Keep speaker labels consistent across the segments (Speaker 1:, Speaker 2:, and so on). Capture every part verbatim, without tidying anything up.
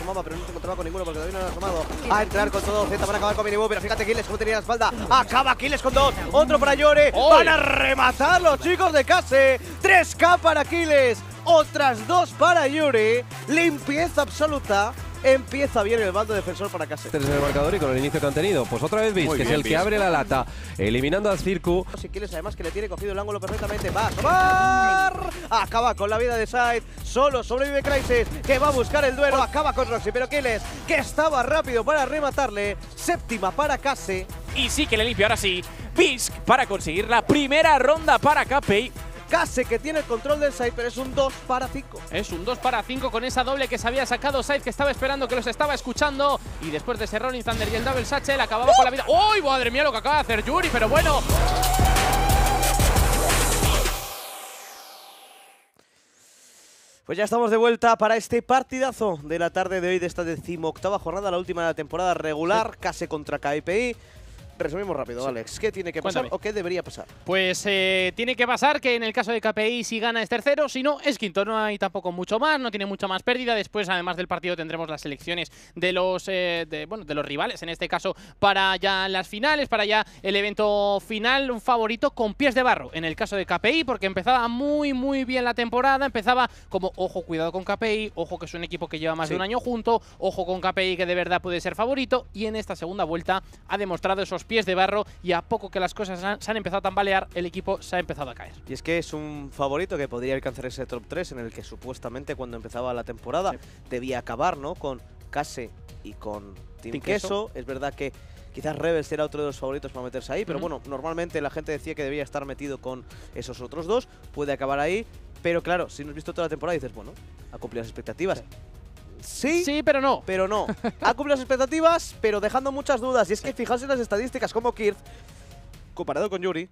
Speaker 1: mapa, pero no se encontraba con ninguno porque todavía no lo ha tomado. A entrar con todo Z, van a acabar con Minibu, pero fíjate Kiles cómo tenía la espalda. Acaba Kiles con dos, otro para Yore. Van a rematar los chicos de Case. tres K para Kiles, otras dos para Yore. Limpieza absoluta. Empieza bien el bando defensor para Case.
Speaker 2: Este es el marcador y con el inicio que han tenido. Pues otra vez Beast, que es el que abre la lata, eliminando al Circu.
Speaker 1: Si Kiles además que le tiene cogido el ángulo perfectamente. Va a tomar. Acaba con la vida de Side. Solo sobrevive Crysis, que va a buscar el duelo. Acaba con Roxy, pero Kiles, que estaba rápido para rematarle. Séptima para Case.
Speaker 3: Y sí que le limpia ahora sí Bisk para conseguir la primera ronda para K P I.
Speaker 1: Case que tiene el control del side, pero es un dos para cinco.
Speaker 3: Es un dos para cinco con esa doble que se había sacado Side, que estaba esperando, que los estaba escuchando. Y después de ese Rolling Thunder y el Double Satchel, acababa ¡Oh! con la vida. ¡Uy, madre mía lo que acaba de hacer Yuri! Pero bueno.
Speaker 1: Pues ya estamos de vuelta para este partidazo de la tarde de hoy de esta decimoctava jornada, la última de la temporada regular. Sí. Case contra K P I. Resumimos rápido, sí. Alex. ¿Qué tiene que pasar Cuéntame. o qué debería pasar?
Speaker 3: Pues eh, tiene que pasar que en el caso de K P I si gana es tercero, si no es quinto. No hay tampoco mucho más, no tiene mucha más pérdida. Después, además del partido, tendremos las selecciones de los eh, de, bueno, de los rivales, en este caso, para ya las finales, para ya el evento final. Un favorito con pies de barro en el caso de K P I, porque empezaba muy, muy bien la temporada. Empezaba como, ojo, cuidado con K P I, ojo que es un equipo que lleva más sí. de un año junto, ojo con K P I que de verdad puede ser favorito. Y en esta segunda vuelta ha demostrado esos pies de barro y a poco que las cosas han, se han empezado a tambalear, el equipo se ha empezado a caer.
Speaker 1: Y es que es un favorito que podría alcanzar ese top tres en el que supuestamente cuando empezaba la temporada sí. debía acabar, ¿no? Con Case y con Team, Team Queso. Queso. Es verdad que quizás Rebels era otro de los favoritos para meterse ahí, pero mm. bueno, normalmente la gente decía que debía estar metido con esos otros dos, puede acabar ahí, pero claro, si no has visto toda la temporada dices, bueno, ha cumplido las expectativas. Sí. Sí,
Speaker 3: sí, pero no.
Speaker 1: Pero no. Ha cumplido las expectativas, pero dejando muchas dudas. Y es que fijaos en las estadísticas como Kirth, comparado con Yuri,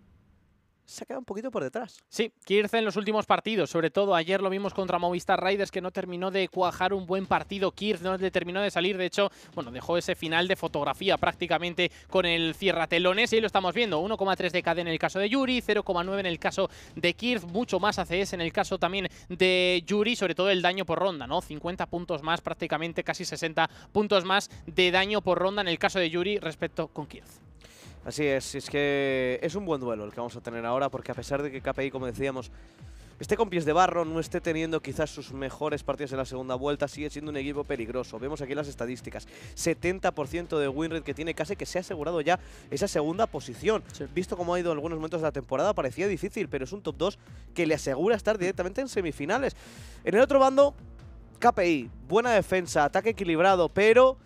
Speaker 1: se ha quedado un poquito por detrás.
Speaker 3: Sí, Kirth en los últimos partidos, sobre todo ayer lo vimos contra Movistar Riders, que no terminó de cuajar un buen partido. Kirth no le terminó de salir, de hecho, bueno, dejó ese final de fotografía prácticamente con el cierratelones y ahí lo estamos viendo, uno coma tres de K D en el caso de Yuri, cero coma nueve en el caso de Kirth, mucho más A C S en el caso también de Yuri, sobre todo el daño por ronda, ¿no? cincuenta puntos más, prácticamente casi sesenta puntos más de daño por ronda en el caso de Yuri respecto con Kirth.
Speaker 1: Así es, es que es un buen duelo el que vamos a tener ahora, porque a pesar de que K P I, como decíamos, esté con pies de barro, no esté teniendo quizás sus mejores partidos en la segunda vuelta, sigue siendo un equipo peligroso. Vemos aquí las estadísticas, setenta por ciento de win rate que tiene Case, que se ha asegurado ya esa segunda posición. Sí. Visto cómo ha ido en algunos momentos de la temporada, parecía difícil, pero es un top dos que le asegura estar directamente en semifinales. En el otro bando, K P I, buena defensa, ataque equilibrado, pero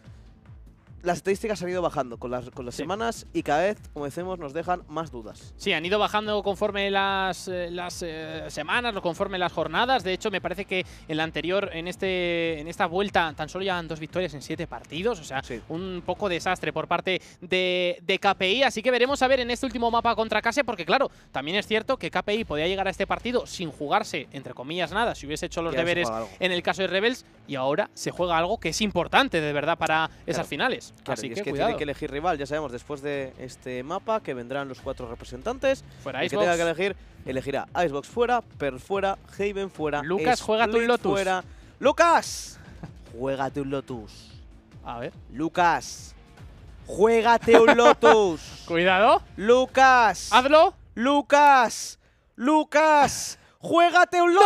Speaker 1: las estadísticas han ido bajando con las, con las sí. semanas y cada vez, como decimos, nos dejan más dudas.
Speaker 3: Sí, han ido bajando conforme las, eh, las eh, semanas, conforme las jornadas. De hecho, me parece que en la anterior, en este en esta vuelta, tan solo llevan dos victorias en siete partidos. O sea, sí. un poco desastre por parte de, de K P I. Así que veremos a ver en este último mapa contra Case, porque claro, también es cierto que K P I podía llegar a este partido sin jugarse, entre comillas, nada, si hubiese hecho los ya deberes en el caso de Rebels, y ahora se juega algo que es importante de verdad para esas claro. finales.
Speaker 1: Claro,
Speaker 3: Así
Speaker 1: y
Speaker 3: que,
Speaker 1: es que
Speaker 3: cuidado.
Speaker 1: tiene que elegir rival, ya sabemos, después de este mapa, que vendrán los cuatro representantes.
Speaker 3: Fuera
Speaker 1: el que tenga que elegir, elegirá Icebox fuera, Pearl fuera, Haven fuera,
Speaker 3: Lucas, juégate un Lotus.
Speaker 1: Fuera. ¡Lucas! Juégate un Lotus.
Speaker 3: A ver.
Speaker 1: Lucas. Juégate un Lotus.
Speaker 3: Cuidado.
Speaker 1: Lucas.
Speaker 3: Hazlo.
Speaker 1: Lucas. Lucas. Juégate un Lotus.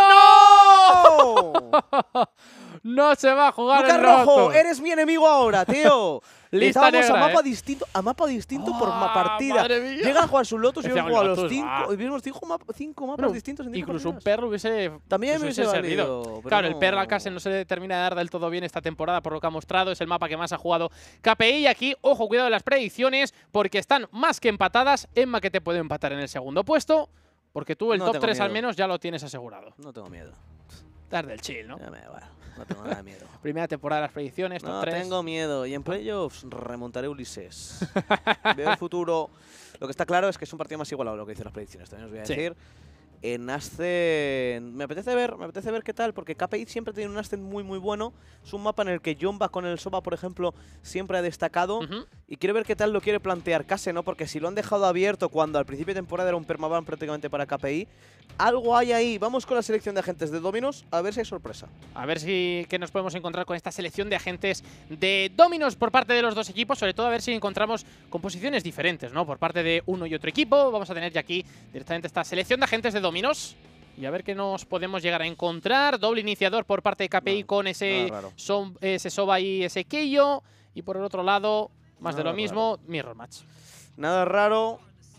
Speaker 3: ¡No! No se va a jugar
Speaker 1: Lucas
Speaker 3: el
Speaker 1: Rojo,
Speaker 3: roto.
Speaker 1: Eres mi enemigo ahora, tío.
Speaker 3: Lista
Speaker 1: Estábamos
Speaker 3: negra,
Speaker 1: a mapa
Speaker 3: eh.
Speaker 1: distinto, a mapa distinto
Speaker 3: oh,
Speaker 1: por ma partida. Llegan a jugar su Lotus y yo juego a los cinco. Y vimos cinco, map cinco mapas bueno, distintos. En
Speaker 3: incluso un perro hubiese
Speaker 1: también
Speaker 3: pues
Speaker 1: hubiese
Speaker 3: servido.
Speaker 1: Valido,
Speaker 3: claro,
Speaker 1: no.
Speaker 3: el perro al Case no se le termina de dar del todo bien esta temporada por lo que ha mostrado. Es el mapa que más ha jugado K P I. Y aquí, ojo, cuidado de las predicciones, porque están más que empatadas. Emma que te puede empatar en el segundo puesto, porque tú el
Speaker 1: no
Speaker 3: top tres
Speaker 1: miedo.
Speaker 3: al menos ya lo tienes asegurado.
Speaker 1: No tengo miedo.
Speaker 3: Dar del chill, ¿no?
Speaker 1: Ya me, bueno, no tengo nada de miedo.
Speaker 3: Primera temporada de las predicciones, top
Speaker 1: no
Speaker 3: tres.
Speaker 1: tengo miedo. Y en playoffs remontaré Ulises. Veo el futuro. Lo que está claro es que es un partido más igualado lo que dicen las predicciones, también os voy a
Speaker 3: sí.
Speaker 1: decir. En Ascent me apetece ver, me apetece ver qué tal, porque K P I siempre tiene un Ascent muy muy bueno. Es un mapa en el que Jomba con el Soba, por ejemplo, siempre ha destacado.
Speaker 3: Uh-huh.
Speaker 1: Y quiero ver qué tal lo quiere plantear Case, ¿no? Porque si lo han dejado abierto cuando al principio de temporada era un permaban prácticamente para K P I, algo hay ahí. Vamos con la selección de agentes de Dominos, a ver si hay sorpresa.
Speaker 3: A ver si qué nos podemos encontrar con esta selección de agentes de Dominos por parte de los dos equipos, sobre todo a ver si encontramos composiciones diferentes, ¿no? Por parte de uno y otro equipo. Vamos a tener ya aquí directamente esta selección de agentes de Dominos. Y a ver qué nos podemos llegar a encontrar. Doble iniciador por parte de K P I no, con ese, son, ese Soba y ese Keio. Y por el otro lado, más nada de lo mismo, raro. Mirror Match.
Speaker 1: Nada raro.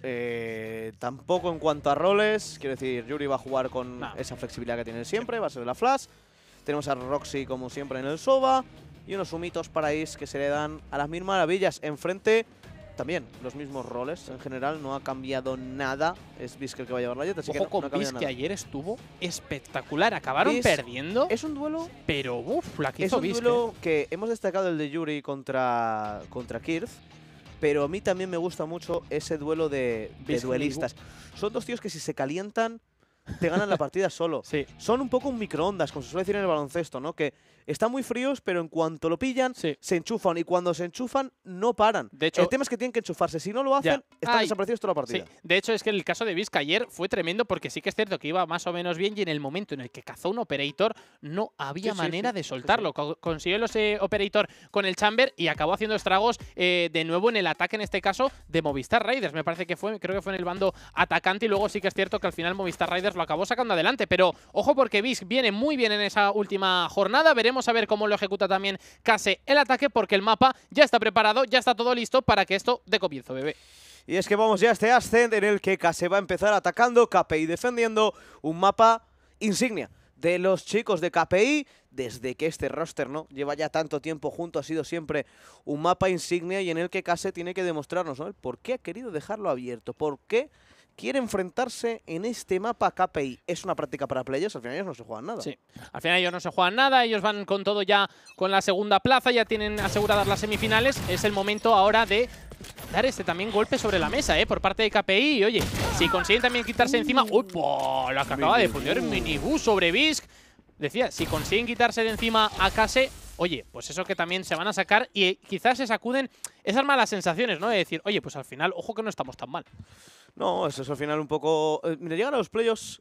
Speaker 1: Eh, tampoco en cuanto a roles. Quiero decir, Yuri va a jugar con no. esa flexibilidad que tiene siempre. Va a ser la Flash. Tenemos a Roxy como siempre en el Soba. Y unos humitos para Ace que se le dan a las mil maravillas. Enfrente también los mismos roles. En general no ha cambiado nada. Es Bisk el que va a llevar la Jet. Así
Speaker 3: Ojo
Speaker 1: que no,
Speaker 3: con
Speaker 1: no
Speaker 3: Bisk, que ayer estuvo espectacular. Acabaron Bisk perdiendo.
Speaker 1: Es un duelo.
Speaker 3: Pero uff, la que
Speaker 1: es
Speaker 3: hizo
Speaker 1: un
Speaker 3: Bisk,
Speaker 1: duelo
Speaker 3: eh.
Speaker 1: que hemos destacado el de Yuri contra, contra Kirth. Pero a mí también me gusta mucho ese duelo de, de duelistas. Son dos tíos que si se calientan te ganan la partida solo.
Speaker 3: Sí.
Speaker 1: Son un poco un microondas, como se suele decir en el baloncesto, ¿no? Que están muy fríos, pero en cuanto lo pillan,
Speaker 3: sí.
Speaker 1: se enchufan. Y cuando se enchufan, no paran.
Speaker 3: De hecho,
Speaker 1: el tema es que tienen que enchufarse. Si no lo hacen,
Speaker 3: ya.
Speaker 1: están
Speaker 3: Ay.
Speaker 1: desaparecidos toda la partida.
Speaker 3: Sí. De hecho, es que el caso de Bisk ayer fue tremendo porque sí que es cierto que iba más o menos bien y en el momento en el que cazó un Operator no había
Speaker 1: sí,
Speaker 3: manera
Speaker 1: sí, sí.
Speaker 3: de soltarlo.
Speaker 1: Sí, sí.
Speaker 3: Consiguió los eh, Operator con el Chamber y acabó haciendo estragos eh, de nuevo en el ataque, en este caso, de Movistar Riders. Me parece que fue, creo que fue en el bando atacante y luego sí que es cierto que al final Movistar Riders lo acabó sacando adelante. Pero ojo porque Bisk viene muy bien en esa última jornada. Veremos a ver cómo lo ejecuta también Case el ataque, porque el mapa ya está preparado, ya está todo listo para que esto dé comienzo, bebé.
Speaker 1: Y es que vamos ya a este Ascent en el que Case va a empezar atacando, K P I defendiendo, un mapa insignia de los chicos de K P I. Desde que este roster no lleva ya tanto tiempo junto, ha sido siempre un mapa insignia y en el que Case tiene que demostrarnos, ¿no? El por qué ha querido dejarlo abierto, por qué quiere enfrentarse en este mapa K P I. Es una práctica para players, al final ellos no se juegan nada.
Speaker 3: Sí, al final ellos no se juegan nada, ellos van con todo ya con la segunda plaza, ya tienen aseguradas las semifinales. Es el momento ahora de dar este también golpe sobre la mesa, ¿eh? Por parte de K P I. Y oye, si consiguen también quitarse encima... ¡Uy! ¡Oh! La que acaba de poner Minibú sobre Bisk. Decía, si consiguen quitarse de encima a Case, oye, pues eso que también se van a sacar y quizás se sacuden esas malas sensaciones, ¿no? De decir, oye, pues al final, ojo que no estamos tan mal.
Speaker 1: No, eso es al final un poco... Eh, mira, llegan a los playoffs...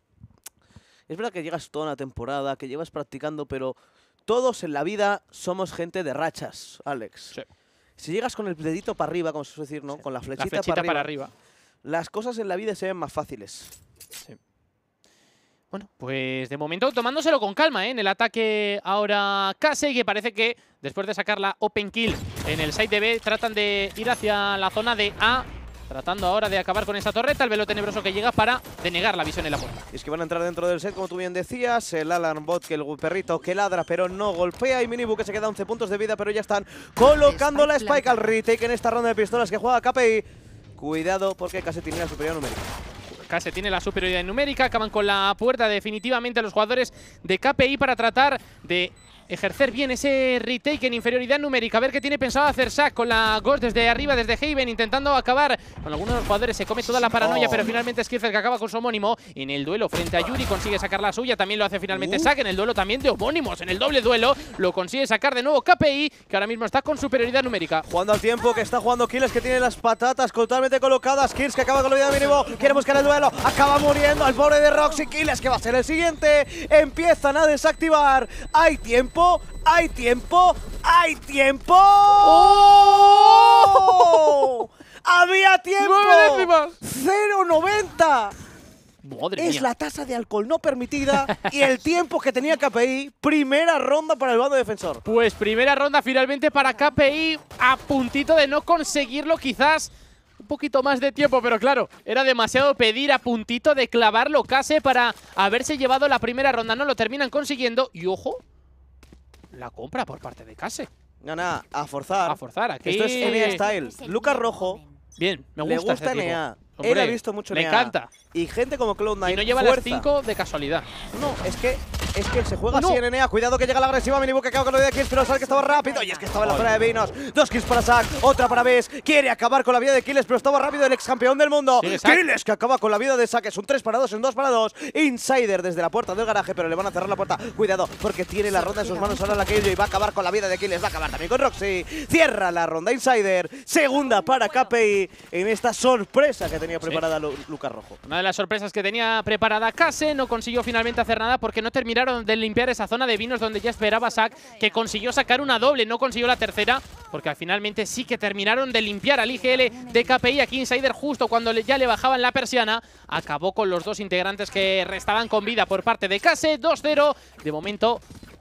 Speaker 1: Es verdad que llegas toda una temporada, que llevas practicando, pero todos en la vida somos gente de rachas, Alex.
Speaker 3: Sí.
Speaker 1: Si llegas con el dedito para arriba, como se suele decir, ¿no?
Speaker 3: Sí.
Speaker 1: Con la flechita,
Speaker 3: la flechita
Speaker 1: para,
Speaker 3: para
Speaker 1: arriba,
Speaker 3: arriba,
Speaker 1: las cosas en la vida se ven más fáciles.
Speaker 3: Sí. Bueno, pues de momento tomándoselo con calma, ¿eh? En el ataque ahora Case, que parece que después de sacar la Open Kill en el side de B, tratan de ir hacia la zona de A, tratando ahora de acabar con esa torreta, el velo tenebroso que llega para denegar la visión en la puerta.
Speaker 1: Y es que van a entrar dentro del set, como tú bien decías, el Alarm Bot, que el perrito que ladra pero no golpea, y Minibu que se queda once puntos de vida, pero ya están colocando la Spike al retake en esta ronda de pistolas que juega K P I. Cuidado porque Case tiene la superioridad numérica.
Speaker 3: Case tiene la superioridad numérica, acaban con la puerta definitivamente los jugadores de K P I para tratar de ejercer bien ese retake en inferioridad numérica. A ver qué tiene pensado hacer Shaq con la Ghost desde arriba, desde Haven, intentando acabar con algunos de los jugadores. Se come toda la paranoia, oh. pero finalmente es Skirzer que acaba con su homónimo en el duelo frente a Yuri. Consigue sacar la suya, también lo hace finalmente uh. Shaq en el duelo también de homónimos. En el doble duelo lo consigue sacar de nuevo K P I, que ahora mismo está con superioridad numérica.
Speaker 1: Jugando al tiempo, que está jugando Kills, que tiene las patatas totalmente colocadas. Kills que acaba con la vida de mínimo, quiere buscar el duelo, acaba muriendo al pobre de Roxy. Kills que va a ser el siguiente. Empiezan a desactivar. Hay tiempo. ¡Hay tiempo! ¡Hay tiempo! ¡Oh! ¡Había tiempo!
Speaker 3: ¡Nueve décimas!
Speaker 1: ¡cero noventa!
Speaker 3: Madre
Speaker 1: es
Speaker 3: mía.
Speaker 1: la tasa de alcohol no permitida y el tiempo que tenía K P I. Primera ronda para el bando defensor.
Speaker 3: Pues primera ronda finalmente para K P I, a puntito de no conseguirlo, quizás un poquito más de tiempo, pero claro, era demasiado pedir, a puntito de clavarlo Case para haberse llevado la primera ronda. No lo terminan consiguiendo y ojo, la compra por parte de Case.
Speaker 1: Gana, a forzar.
Speaker 3: A forzar, aquí.
Speaker 1: Esto es N A Style. Lucas Rojo.
Speaker 3: Bien, me gusta.
Speaker 1: Le gusta
Speaker 3: este
Speaker 1: N A.
Speaker 3: tipo. Hombre,
Speaker 1: él ha visto mucho
Speaker 3: le
Speaker 1: N A.
Speaker 3: encanta.
Speaker 1: Y gente como Cloud nine
Speaker 3: Y no lleva
Speaker 1: fuerza.
Speaker 3: las cinco de casualidad.
Speaker 1: No, es que es que se juega
Speaker 3: No.
Speaker 1: así en N A. Cuidado que llega la agresiva Minibu que acaba con lo de kills, pero sabe que estaba rápido. Y es que estaba en la zona de Vinos. Dos kills para Zack, otra para Bes. Quiere acabar con la vida de Kiles, pero estaba rápido el ex campeón del mundo.
Speaker 3: Sigue Zack.
Speaker 1: Kiles que acaba con la vida de Zack. Es un tres para dos, un dos para dos. Insider desde la puerta del garaje, pero le van a cerrar la puerta. Cuidado, porque tiene la ronda en sus manos ahora la Killjoy y va a acabar con la vida de Kiles. Va a acabar también con Roxy. Cierra la ronda Insider. Segunda para K P I en esta sorpresa que tenía preparada Lu Lucas Rojo.
Speaker 3: Una de las sorpresas que tenía preparada Case, no consiguió finalmente hacer nada porque no terminaron de limpiar esa zona de Vinos donde ya esperaba Zack, que consiguió sacar una doble, no consiguió la tercera, porque finalmente sí que terminaron de limpiar al I G L de K P I. Aquí Insider, justo cuando le, ya le bajaban la persiana, acabó con los dos integrantes que restaban con vida por parte de Case. Dos cero. De momento,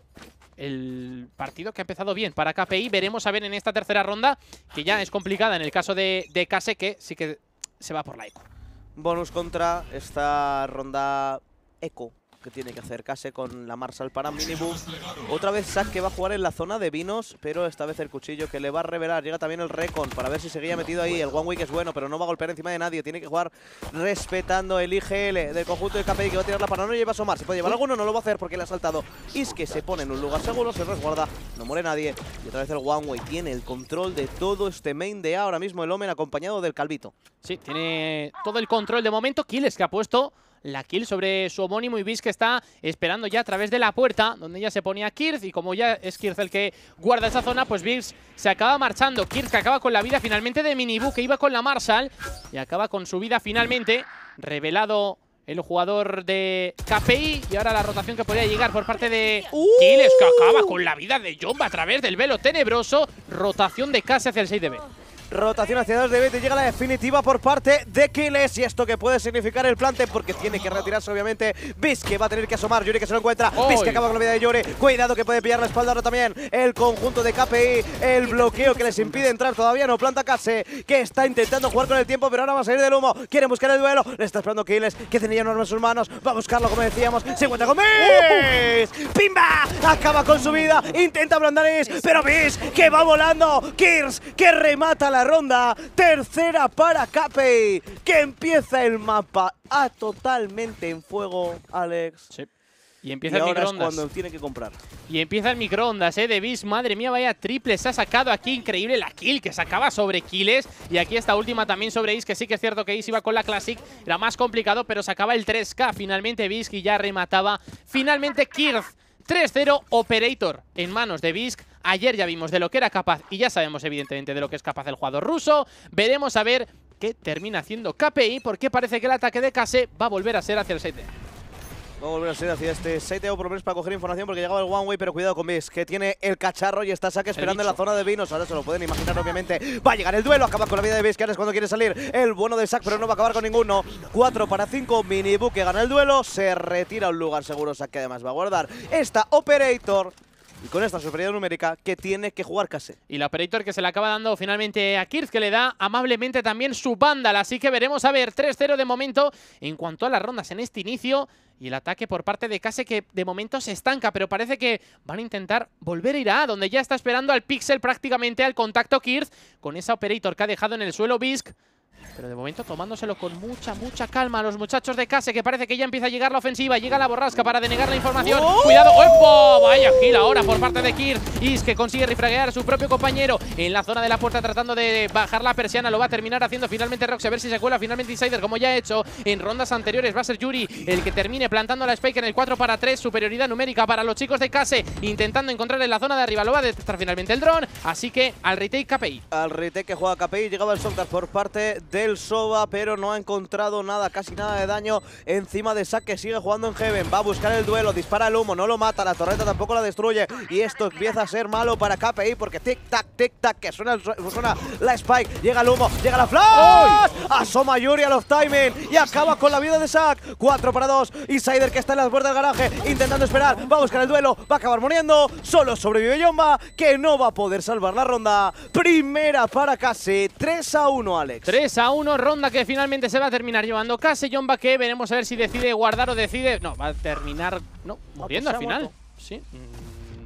Speaker 3: el partido que ha empezado bien para K P I. Veremos a ver en esta tercera ronda, que ya es complicada en el caso de, de Case, que sí que se va por la eco.
Speaker 1: Bonus contra esta ronda eco que tiene que hacer Case con la Marshall para Minibu. Otra vez Zack que va a jugar en la zona de Vinos, pero esta vez el cuchillo que le va a revelar. Llega también el Recon para ver si seguía metido ahí. El One Week es bueno, pero no va a golpear encima de nadie. Tiene que jugar respetando el I G L del conjunto de K P I, que va a tirar la paranoia y va a asomar. Si puede llevar alguno, no lo va a hacer porque le ha saltado. Isque se pone en un lugar seguro, se resguarda, no muere nadie. Y otra vez el One Way tiene el control de todo este main de A. Ahora mismo el Omen acompañado del Calvito.
Speaker 3: Sí, tiene todo el control de momento. Kiles que ha puesto la kill sobre su homónimo y Bs que está esperando ya a través de la puerta donde ya se ponía Kirth, y como ya es Kirth el que guarda esa zona, pues Bs se acaba marchando. Kirth que acaba con la vida finalmente de Minibu, que iba con la Marshall y acaba con su vida finalmente. Revelado el jugador de K P I y ahora la rotación que podría llegar por parte de
Speaker 1: ¡Uh!
Speaker 3: Kiles, que acaba con la vida de Jomba a través del velo tenebroso. Rotación de Case hacia el seis de B.
Speaker 1: Rotación hacia dos de B, llega la definitiva por parte de Kiles. Y esto que puede significar el plante, porque tiene que retirarse obviamente Bs, que va a tener que asomar. Yuri que se lo encuentra. Bs que acaba con la vida de Yuri. Cuidado que puede pillar la espalda ahora también el conjunto de K P I. El bloqueo que les impide entrar todavía no planta Case, que está intentando jugar con el tiempo, pero ahora va a salir del humo. Quiere buscar el duelo. Le está esperando Kiles, que tenía un arma en sus manos. Va a buscarlo, como decíamos. Se encuentra con Bs. ¡Pimba! Acaba con su vida. Intenta ablandar Is, pero Bs que va volando. Kirs que remata la ronda. Tercera para K P I, que empieza el mapa a totalmente en fuego, Alex.
Speaker 3: Sí. Y empieza
Speaker 1: y
Speaker 3: el
Speaker 1: ahora
Speaker 3: microondas.
Speaker 1: es cuando tiene que comprar.
Speaker 3: Y empieza el microondas, eh, de Bs. Madre mía, vaya triple se ha sacado aquí. Increíble la kill que sacaba sobre Kiles. Y aquí esta última también sobre Is, que sí que es cierto que Is iba con la Classic. Era más complicado, pero sacaba el tres K. Finalmente Bs, y ya remataba. Finalmente Kirth. tres cero Operator en manos de Bs. Ayer ya vimos de lo que era capaz y ya sabemos evidentemente de lo que es capaz el jugador ruso. Veremos a ver qué termina haciendo K P I, porque parece que el ataque de Case va a volver a ser hacia el siete.
Speaker 1: Va a volver a ser hacia este siete o por lo menos para coger información, porque llegaba el One Way, pero cuidado con Bs, que tiene el cacharro y está Zack esperando en la zona de Vinos. Ahora se lo pueden imaginar, obviamente. Va a llegar el duelo, acaba con la vida de Bs, que ahora es cuando quiere salir el bueno de Zack, pero no va a acabar con ninguno. cuatro para cinco, Minibu que gana el duelo, se retira a un lugar seguro. Zack, que además va a guardar esta Operator. Y con esta superioridad numérica que tiene que jugar Case.
Speaker 3: Y la Operator que se le acaba dando finalmente a Kirth, que le da amablemente también su Vandal. Así que veremos a ver, tres cero de momento en cuanto a las rondas en este inicio. Y el ataque por parte de Case, que de momento se estanca, pero parece que van a intentar volver a ir a A, donde ya está esperando al Pixel prácticamente al contacto Kirth, con esa Operator que ha dejado en el suelo Bisk. Pero de momento tomándoselo con mucha, mucha calma a los muchachos de Case, que parece que ya empieza a llegar la ofensiva. Llega la borrasca para denegar la información.
Speaker 1: ¡Oh!
Speaker 3: ¡Cuidado! ¡Opo! Vaya kill ahora por parte de Kirth. Is, que consigue rifraguear a su propio compañero en la zona de la puerta, tratando de bajar la persiana. Lo va a terminar haciendo finalmente Roxy. A ver si se cuela finalmente Insider, como ya ha hecho en rondas anteriores. Va a ser Yuri el que termine plantando la Spike en el cuatro para tres. Superioridad numérica para los chicos de Case, intentando encontrar en la zona de arriba. Lo va a detectar finalmente el dron. Así que al retake K P I.
Speaker 1: Al retake que juega K P I, llegaba el Soltar por parte del Soba, pero no ha encontrado nada, casi nada de daño encima de Zack, que sigue jugando en Heaven. Va a buscar el duelo, dispara el humo, no lo mata, la torreta tampoco la destruye. Y esto empieza a ser malo para K P I, porque tic-tac, tic-tac, que suena, el, suena la Spike, llega el humo, llega la flash. Asoma Yuri al off timing y acaba con la vida de Zack. cuatro para dos, Insider que está en las puertas del garaje, intentando esperar, va a buscar el duelo, va a acabar muriendo. Solo sobrevive Jomba, que no va a poder salvar la ronda. Primera para Case, tres a uno, Alex.
Speaker 3: tres a uno, ronda que finalmente se va a terminar llevando Case. Jomba, que veremos a ver si decide guardar o decide... No, va a terminar... No, muriendo al final. Sí.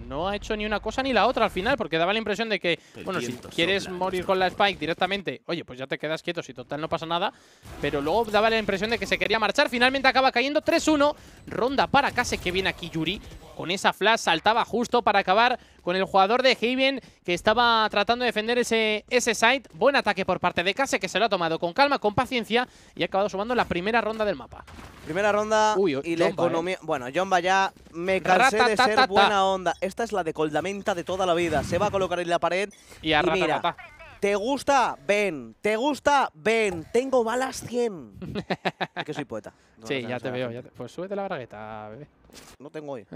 Speaker 3: no ha hecho ni una cosa ni la otra al final, porque daba la impresión de que,
Speaker 4: El
Speaker 3: bueno, si
Speaker 4: viento
Speaker 3: quieres
Speaker 4: sopla.
Speaker 3: morir con la Spike directamente, oye, pues ya te quedas quieto, si total no pasa nada. Pero luego daba la impresión de que se quería marchar. Finalmente acaba cayendo tres uno. Ronda para Kase, que viene aquí Yuri. Con esa flash saltaba justo para acabar con el jugador de Haven, que estaba tratando de defender ese, ese site. Buen ataque por parte de Kase, que se lo ha tomado con calma, con paciencia, y ha acabado sumando la primera ronda del mapa.
Speaker 1: Primera ronda
Speaker 3: Uy,
Speaker 1: y la
Speaker 3: Jomba,
Speaker 1: economía…
Speaker 3: eh.
Speaker 1: Bueno, Jomba ya me cansé de ser
Speaker 3: Ratatatata.
Speaker 1: buena onda. Esta es la de Coldamenta de toda la vida. Se va a colocar en la pared
Speaker 3: Y a
Speaker 1: y mira,
Speaker 3: ratatata.
Speaker 1: ¿te gusta? Ven. ¿Te gusta? Ven. Tengo balas cien. Es que soy poeta. No
Speaker 3: Sí,
Speaker 1: lo sé,
Speaker 3: ya
Speaker 1: no
Speaker 3: te
Speaker 1: sé,
Speaker 3: veo.
Speaker 1: la
Speaker 3: Ya
Speaker 1: gente.
Speaker 3: te- Pues súbete la bragueta, bebé.
Speaker 1: No tengo hoy.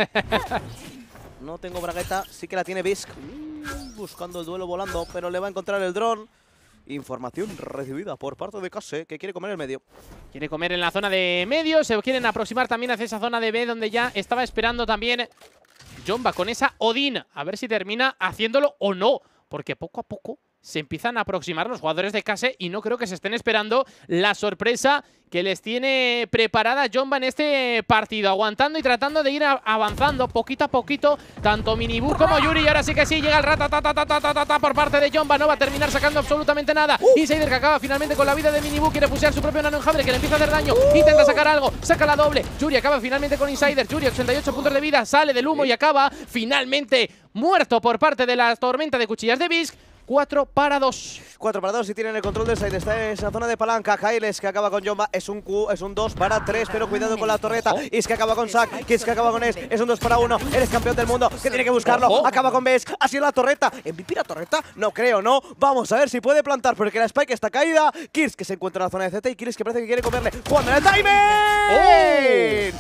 Speaker 1: No tengo bragueta. Sí que la tiene Bisk. Uh, buscando el duelo volando, pero le va a encontrar el dron. Información recibida por parte de Kase, que quiere comer el medio.
Speaker 3: Quiere comer en la zona de medio. Se quieren aproximar también hacia esa zona de B, donde ya estaba esperando también Jomba con esa Odin. A ver si termina haciéndolo o no. Porque poco a poco se empiezan a aproximar los jugadores de Kase y no creo que se estén esperando la sorpresa que les tiene preparada Jomba en este partido. Aguantando y tratando de ir a- avanzando poquito a poquito, tanto Minibu como Yuri. Y ahora sí que sí, llega el ratatatatatatatata por parte de Jomba. No va a terminar sacando absolutamente nada. Insider, que acaba finalmente con la vida de Minibu. Quiere pusear su propio nano enjambre, que le empieza a hacer daño. Intenta sacar algo, saca la doble. Yuri acaba finalmente con Insider. Yuri, ochenta y ocho puntos de vida, sale del humo y acaba finalmente muerto por parte de la tormenta de cuchillas de Bisk. cuatro para dos.
Speaker 1: cuatro para dos y tienen el control del side. Está en esa zona de palanca. Kailes, que acaba con Jomba. Es un Q, es un dos para tres, pero cuidado con la torreta. Is, que acaba con Zack. Kiss, que acaba con Es. Es un dos para uno. Eres campeón del mundo, que tiene que buscarlo.
Speaker 3: Ojo.
Speaker 1: Acaba con Bes. Ha sido la torreta. ¿M V P la torreta? No creo, ¿no? Vamos a ver si puede plantar, porque la Spike está caída. Kiss, que se encuentra en la zona de Z. Y Kiss, que parece que quiere comerle. ¡Jugando en el timing!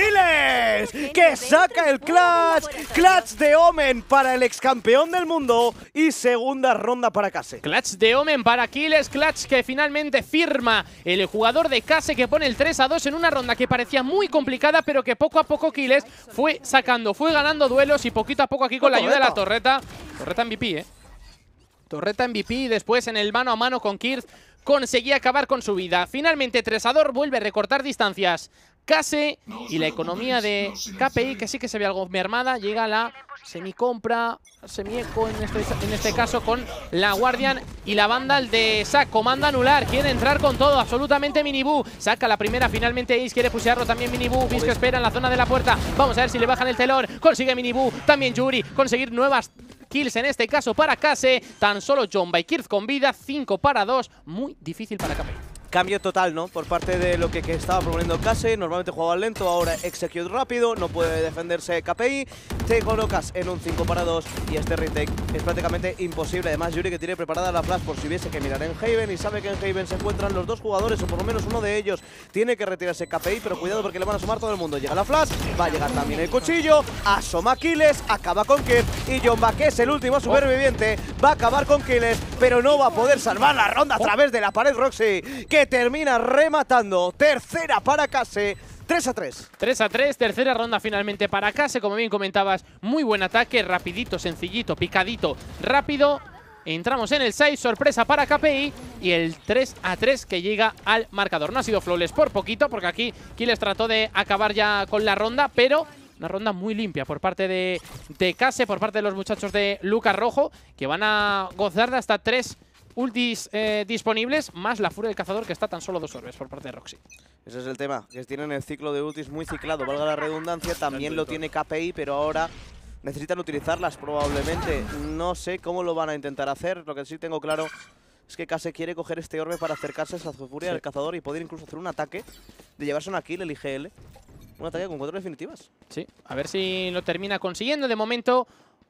Speaker 1: ¡Kiles! Que saca el clutch. Clutch de Omen para el ex campeón del mundo. Y segunda ronda para Kase.
Speaker 3: Clutch de Omen para Aquiles, clutch que finalmente firma el jugador de Kase, que pone el tres a dos en una ronda que parecía muy complicada, pero que poco a poco Aquiles fue sacando, fue ganando duelos y poquito a poco aquí con la ayuda de la torreta. Torreta M V P, ¿eh? Torreta M V P y después en el mano a mano con Kirth conseguía acabar con su vida. Finalmente Tresador vuelve a recortar distancias. Kase y la economía de K P I, que sí que se ve algo mermada, llega a la semicompra, semieco en este, en este caso con la Guardian y la Vandal de Zack. Comando anular, quiere entrar con todo, absolutamente Minibu. Saca la primera, finalmente Ace quiere pusearlo también Minibu. Bis, que espera en la zona de la puerta. Vamos a ver si le bajan el telón. Consigue Minibu, también Yuri, conseguir nuevas kills en este caso para Kase. Tan solo Jomba y Kirth con vida, cinco para dos, muy difícil para K P I.
Speaker 1: Cambio total, ¿no? Por parte de lo que, que estaba proponiendo Kase. Normalmente jugaba lento, ahora execute rápido. No puede defenderse K P I. Te colocas en un cinco para dos y este retake es prácticamente imposible. Además, Yuri, que tiene preparada la flash por si viese que mirar en Haven y sabe que en Haven se encuentran los dos jugadores, o por lo menos uno de ellos. Tiene que retirarse K P I, pero cuidado porque le van a asomar todo el mundo. Llega la flash, va a llegar también el cuchillo. Asoma Aquiles, acaba con Kirth. Y Jomba, que es el último superviviente, va a acabar con Aquiles, pero no va a poder salvar la ronda a través de la pared Roxy, que termina rematando. Tercera para Kase. tres a tres.
Speaker 3: tres a tres, tercera ronda finalmente para Kase. Como bien comentabas, muy buen ataque, rapidito, sencillito, picadito, rápido. Entramos en el seis, sorpresa para K P I y el tres a tres que llega al marcador. No ha sido flawless por poquito, porque aquí Kiles trató de acabar ya con la ronda, pero una ronda muy limpia por parte de, de Kase, por parte de los muchachos de Lucas Rojo, que van a gozar de hasta tres ultis eh, disponibles, más la furia del cazador, que está tan solo dos orbes por parte de Roxy.
Speaker 1: Ese es el tema, que tienen el ciclo de ultis muy ciclado, valga la redundancia. También lo tiene K P I, pero ahora necesitan utilizarlas probablemente. No sé cómo lo van a intentar hacer. Lo que sí tengo claro es que Kase quiere coger este orbe para acercarse a esa furia del cazador y poder incluso hacer un ataque de llevarse una kill, el I G L. Un ataque con cuatro definitivas.
Speaker 3: Sí, a ver si lo termina consiguiendo. De momento,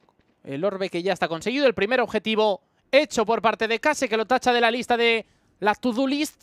Speaker 3: el orbe que ya está conseguido. El primer objetivo hecho por parte de Kase, que lo tacha de la lista de la to-do list.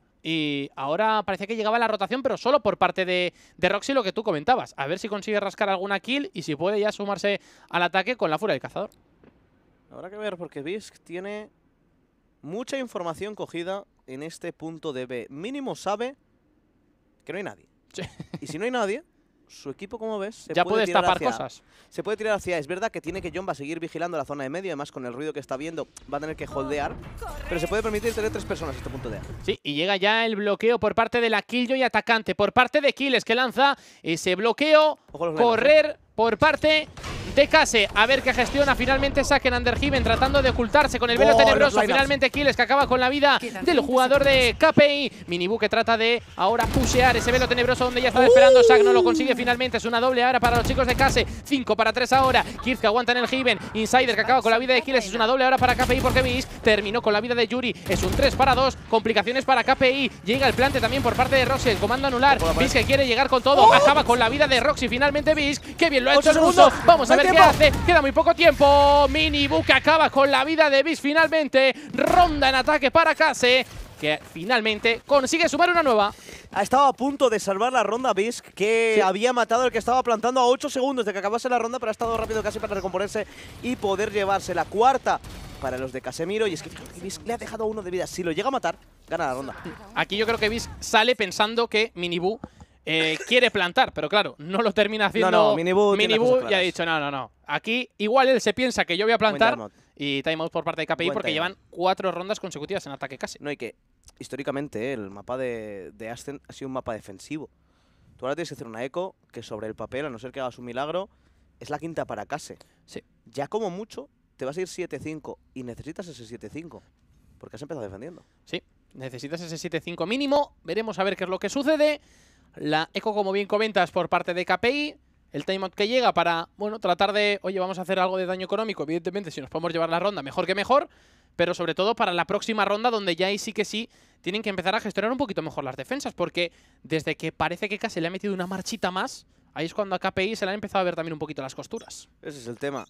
Speaker 3: Y ahora parecía que llegaba la rotación, pero solo por parte de, de Roxy, lo que tú comentabas. A ver si consigue rascar alguna kill y si puede ya sumarse al ataque con la furia del cazador.
Speaker 1: Habrá que ver, porque Bisk tiene mucha información cogida en este punto de B. Mínimo sabe que no hay nadie.
Speaker 3: Sí.
Speaker 1: Y si no hay nadie, su equipo, como ves, se
Speaker 3: Ya
Speaker 1: puede
Speaker 3: puedes
Speaker 1: tirar
Speaker 3: tapar
Speaker 1: hacia,
Speaker 3: cosas.
Speaker 1: Se puede tirar hacia. Es verdad que tiene que Jomba seguir vigilando la zona de medio. Además, con el ruido que está viendo, va a tener que holdear. Pero se puede permitir tener tres personas a este punto de A.
Speaker 3: Sí, y llega ya el bloqueo por parte de la Killjoy atacante, por parte de Kiles, que lanza ese bloqueo,
Speaker 1: Ojo los
Speaker 3: correr por parte de Kase. A ver qué gestiona finalmente Saken Undergiven, tratando de ocultarse con el velo
Speaker 1: Oh,
Speaker 3: tenebroso.
Speaker 1: los
Speaker 3: Finalmente Kiles, que acaba con la vida del jugador de K P I. Minibu que trata de ahora pushear ese velo tenebroso donde ya estaba esperando Zack. No lo consigue finalmente. Es una doble ahora para los chicos de Kase. cinco para tres ahora. Kirz que aguanta en el Heaven. Insider que acaba con la vida de Kiles. Es una doble ahora para K P I porque Bisk terminó con la vida de Yuri. Es un tres para dos. Complicaciones para K P I. Llega el plante también por parte de Roxy. El comando anular. Bisk que quiere llegar con todo.
Speaker 1: ¡Oh!
Speaker 3: Acaba con la vida de Roxy. Finalmente Bisk. Qué bien lo ha hecho el
Speaker 1: segundos.
Speaker 3: ruso. Vamos a
Speaker 1: ¡No hay
Speaker 3: ver qué
Speaker 1: tiempo!
Speaker 3: hace. Queda muy poco tiempo. Minibu que acaba con la vida de Bisk finalmente. Ronda en ataque para Kase, que finalmente consigue sumar una nueva.
Speaker 1: Estaba a punto de salvar la ronda Bisk, que
Speaker 3: Sí.
Speaker 1: había matado al que estaba plantando a ocho segundos de que acabase la ronda, pero ha estado rápido casi para recomponerse y poder llevarse la cuarta para los de Casemiro. Y es que Bisk le ha dejado a uno de vida. Si lo llega a matar, gana la ronda.
Speaker 3: Aquí yo creo que Bisk sale pensando que Minibu eh, quiere plantar, pero claro, no lo termina haciendo.
Speaker 1: No, no, Minibu tiene
Speaker 3: Minibu
Speaker 1: cosas
Speaker 3: ya ha
Speaker 1: claras.
Speaker 3: dicho, no, no, no. Aquí igual él se piensa que yo voy a plantar
Speaker 1: timeout.
Speaker 3: y timeout por parte de K P I
Speaker 1: Buen
Speaker 3: porque
Speaker 1: timeout.
Speaker 3: llevan cuatro rondas consecutivas en ataque casi.
Speaker 1: No hay que. Históricamente, eh, el mapa de, de Ascent ha sido un mapa defensivo. Tú ahora tienes que hacer una eco que sobre el papel, a no ser que hagas un milagro, es la quinta para Kase.
Speaker 3: Sí.
Speaker 1: Ya como mucho, te vas a ir siete cinco y necesitas ese siete cinco. Porque has empezado defendiendo.
Speaker 3: Sí, necesitas ese siete cinco mínimo. Veremos a ver qué es lo que sucede. La eco, como bien comentas, por parte de K P I. El timeout que llega para, bueno, tratar de, oye, vamos a hacer algo de daño económico. Evidentemente, si nos podemos llevar la ronda, mejor que mejor. Pero sobre todo para la próxima ronda, donde ya ahí sí que sí tienen que empezar a gestionar un poquito mejor las defensas. Porque desde que parece que casi le ha metido una marchita más, ahí es cuando a K P I se le han empezado a ver también un poquito las costuras.
Speaker 1: Ese es el tema,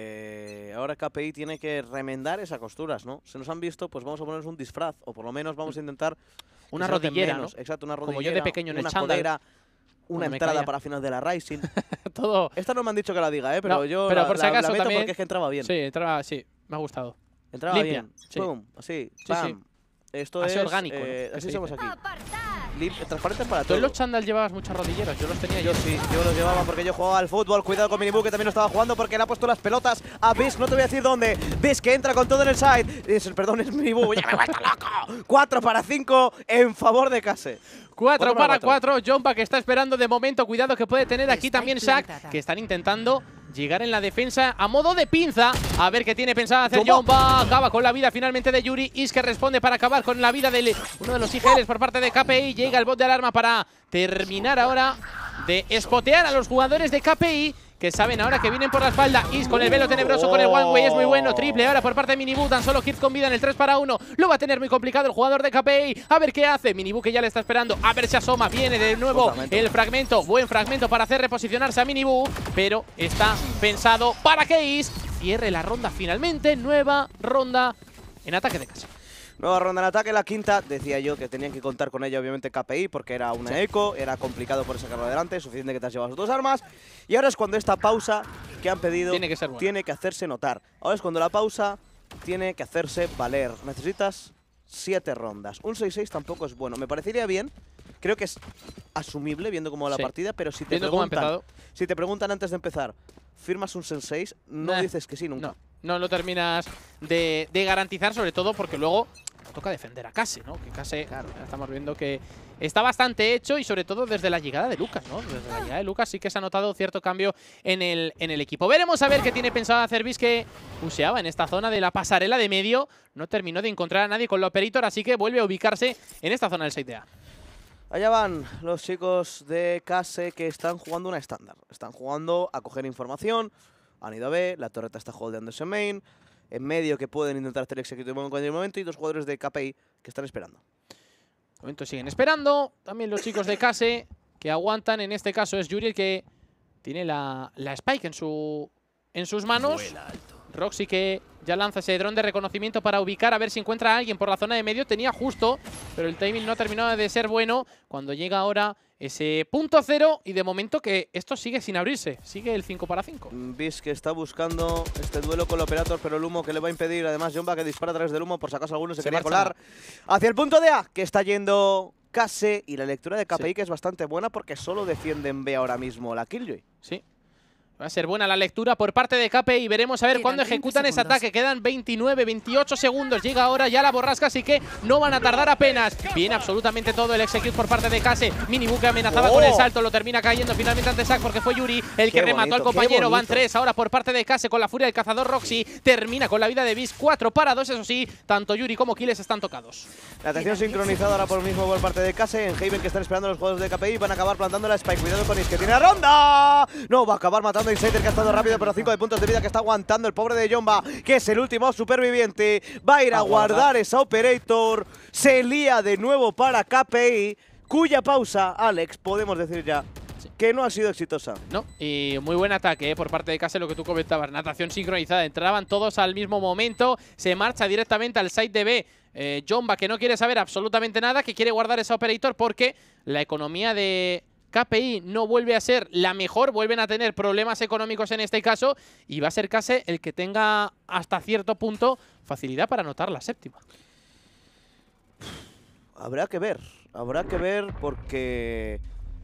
Speaker 1: que ahora K P I tiene que remendar esas costuras, ¿no? Se nos han visto, pues vamos a ponernos un disfraz, o por lo menos vamos a intentar… que
Speaker 3: Una
Speaker 1: se noten
Speaker 3: rodillera,
Speaker 1: menos.
Speaker 3: ¿no?
Speaker 1: Exacto, una rodillera,
Speaker 3: Como yo de pequeño en el
Speaker 1: una
Speaker 3: chándal.
Speaker 1: codera, una
Speaker 3: Cuando me
Speaker 1: entrada
Speaker 3: caía.
Speaker 1: para final de la Rising.
Speaker 3: Todo.
Speaker 1: Esta no me han dicho que la diga, ¿eh? Pero
Speaker 3: No,
Speaker 1: yo
Speaker 3: pero
Speaker 1: la,
Speaker 3: por si
Speaker 1: la-
Speaker 3: acaso
Speaker 1: la meto
Speaker 3: también-
Speaker 1: porque es que entraba bien.
Speaker 3: Sí, entraba, sí, me ha gustado.
Speaker 1: Entraba
Speaker 3: Limpia,
Speaker 1: bien.
Speaker 3: sí.
Speaker 1: Pum, así,
Speaker 3: Sí,
Speaker 1: pam.
Speaker 3: sí.
Speaker 1: Esto
Speaker 3: Así
Speaker 1: es…
Speaker 3: orgánico, ¿no?
Speaker 1: eh,
Speaker 3: Que
Speaker 1: así
Speaker 3: se
Speaker 1: somos
Speaker 3: dice.
Speaker 1: aquí. Lim- transparentes para
Speaker 3: Tú
Speaker 1: todos.
Speaker 3: en los chándal llevabas muchas rodilleras, yo los tenía yo.
Speaker 1: Yo sí, yo los llevaba porque yo jugaba al fútbol. Cuidado con Minibu, que también lo estaba jugando porque le ha puesto las pelotas a Bisk. No te voy a decir dónde. Bisk que entra con todo en el side. Es, perdón, es Minibu. ¡Ya me he vuelto loco! cuatro para cinco en favor de Kase.
Speaker 3: cuatro
Speaker 1: Cuatro
Speaker 3: para
Speaker 1: para
Speaker 3: cuatro. Jompa que está esperando de momento. Cuidado que puede tener aquí también Shaq, que están intentando llegar en la defensa a modo de pinza. A ver qué tiene pensado hacer
Speaker 1: Jompa.
Speaker 3: Jompa. Acaba con la vida finalmente de Yuri. Is que responde para acabar con la vida de uno de los I G Ls por parte de K P I. Llega el bot de alarma para terminar ahora de spotear a los jugadores de K P I, que saben ahora que vienen por la espalda. Is con el velo tenebroso, con el one way, es muy bueno. Triple ahora por parte de Minibu, tan solo Kirz con vida en el tres para uno. Lo va a tener muy complicado el jugador de K P I. A ver qué hace. Minibu que ya le está esperando. A ver si asoma. Viene de nuevo
Speaker 1: Fragmento.
Speaker 3: el fragmento. Buen fragmento para hacer reposicionarse a Minibu, pero está pensado para que Is cierre la ronda finalmente. Nueva ronda en ataque de casa.
Speaker 1: Nueva ronda en ataque, la quinta. Decía yo que tenían que contar con ella, obviamente, K P I, porque era una eco, era complicado por sacarlo adelante, suficiente que te has llevado sus dos armas. Y ahora es cuando esta pausa que han pedido
Speaker 3: Tiene que ser buena.
Speaker 1: tiene que hacerse notar. Ahora es cuando la pausa tiene que hacerse valer. Necesitas siete rondas. Un seis seis tampoco es bueno. Me parecería bien. Creo que es asumible viendo cómo va la
Speaker 3: Sí.
Speaker 1: partida, pero si te
Speaker 3: Viendo cómo ha
Speaker 1: preguntan,
Speaker 3: empezado.
Speaker 1: si te preguntan antes de empezar, ¿firmas un seis? No
Speaker 3: Nah.
Speaker 1: dices que sí nunca.
Speaker 3: No, no lo terminas de, de garantizar, sobre todo porque luego toca defender a Kase, ¿no? Que Kase, claro, ya estamos viendo que está bastante hecho y sobre todo desde la llegada de Lucas, ¿no? Desde la llegada de Lucas sí que se ha notado cierto cambio en el, en el equipo. Veremos a ver qué tiene pensado hacer Bisk, que puseaba en esta zona de la pasarela de medio. No terminó de encontrar a nadie con la Operator, así que vuelve a ubicarse en esta zona del seis D A.
Speaker 1: Allá van los chicos de Kase que están jugando una estándar. Están jugando a coger información. Han ido a B, la torreta está holdeándose main. En medio que pueden intentar hacer execute en cualquier momento. Y dos jugadores de K P I que están esperando.
Speaker 3: De momento siguen esperando. También los chicos de Kase que aguantan. En este caso es Yuri el que tiene la, la Spike en, su, en sus manos. Roxy que ya lanza ese dron de reconocimiento para ubicar a ver si encuentra a alguien por la zona de medio. Tenía justo, pero el timing no ha terminado de ser bueno. Cuando llega ahora ese punto cero y de momento que esto sigue sin abrirse. Sigue el cinco para cinco.
Speaker 1: Bisk que está buscando este duelo con el Operator, pero el humo que le va a impedir. Además, Jomba que dispara a través del humo por si acaso alguno se
Speaker 3: Sería
Speaker 1: quería colar hacia el punto de A, que está yendo Kase. Y la lectura de K P I
Speaker 3: Sí.
Speaker 1: que es bastante buena porque solo defienden B ahora mismo la Killjoy.
Speaker 3: Sí. Va a ser buena la lectura por parte de K P I. Veremos a ver cuándo ejecutan ese ataque. Quedan veintinueve, veintiocho segundos. Llega ahora ya la borrasca, así que no van a tardar apenas. Viene absolutamente todo el execute por parte de Kase. Minibu que amenazaba oh. con el salto. Lo termina cayendo finalmente ante Zack porque fue Yuri el que qué remató bonito, al compañero. Van tres ahora por parte de Kase con la furia del cazador Roxy. Termina con la vida de Beast. cuatro para dos, eso sí. Tanto Yuri como Kiles están tocados.
Speaker 1: La atención sincronizada ahora por mismo por parte de Kase. En Haven que están esperando los jugadores de K P I. Van a acabar plantando la Spike. Cuidado con Is que tiene la ronda. No, va a acabar matando a Insider que ha estado rápido, pero cinco de puntos de vida que está aguantando el pobre de Jomba, que es el último superviviente. Va a ir a, a guardar. guardar esa Operator. Se lía de nuevo para K P I, cuya pausa, Alex, podemos decir ya sí. que no ha sido exitosa.
Speaker 3: No, y muy buen ataque eh, por parte de Kase, lo que tú comentabas. Natación sincronizada, entraban todos al mismo momento. Se marcha directamente al site de B. Eh, Jomba, que no quiere saber absolutamente nada, que quiere guardar esa Operator porque la economía de K P I no vuelve a ser la mejor, vuelven a tener problemas económicos en este caso y va a ser Kase el que tenga hasta cierto punto facilidad para anotar la séptima.
Speaker 1: Habrá que ver, habrá que ver porque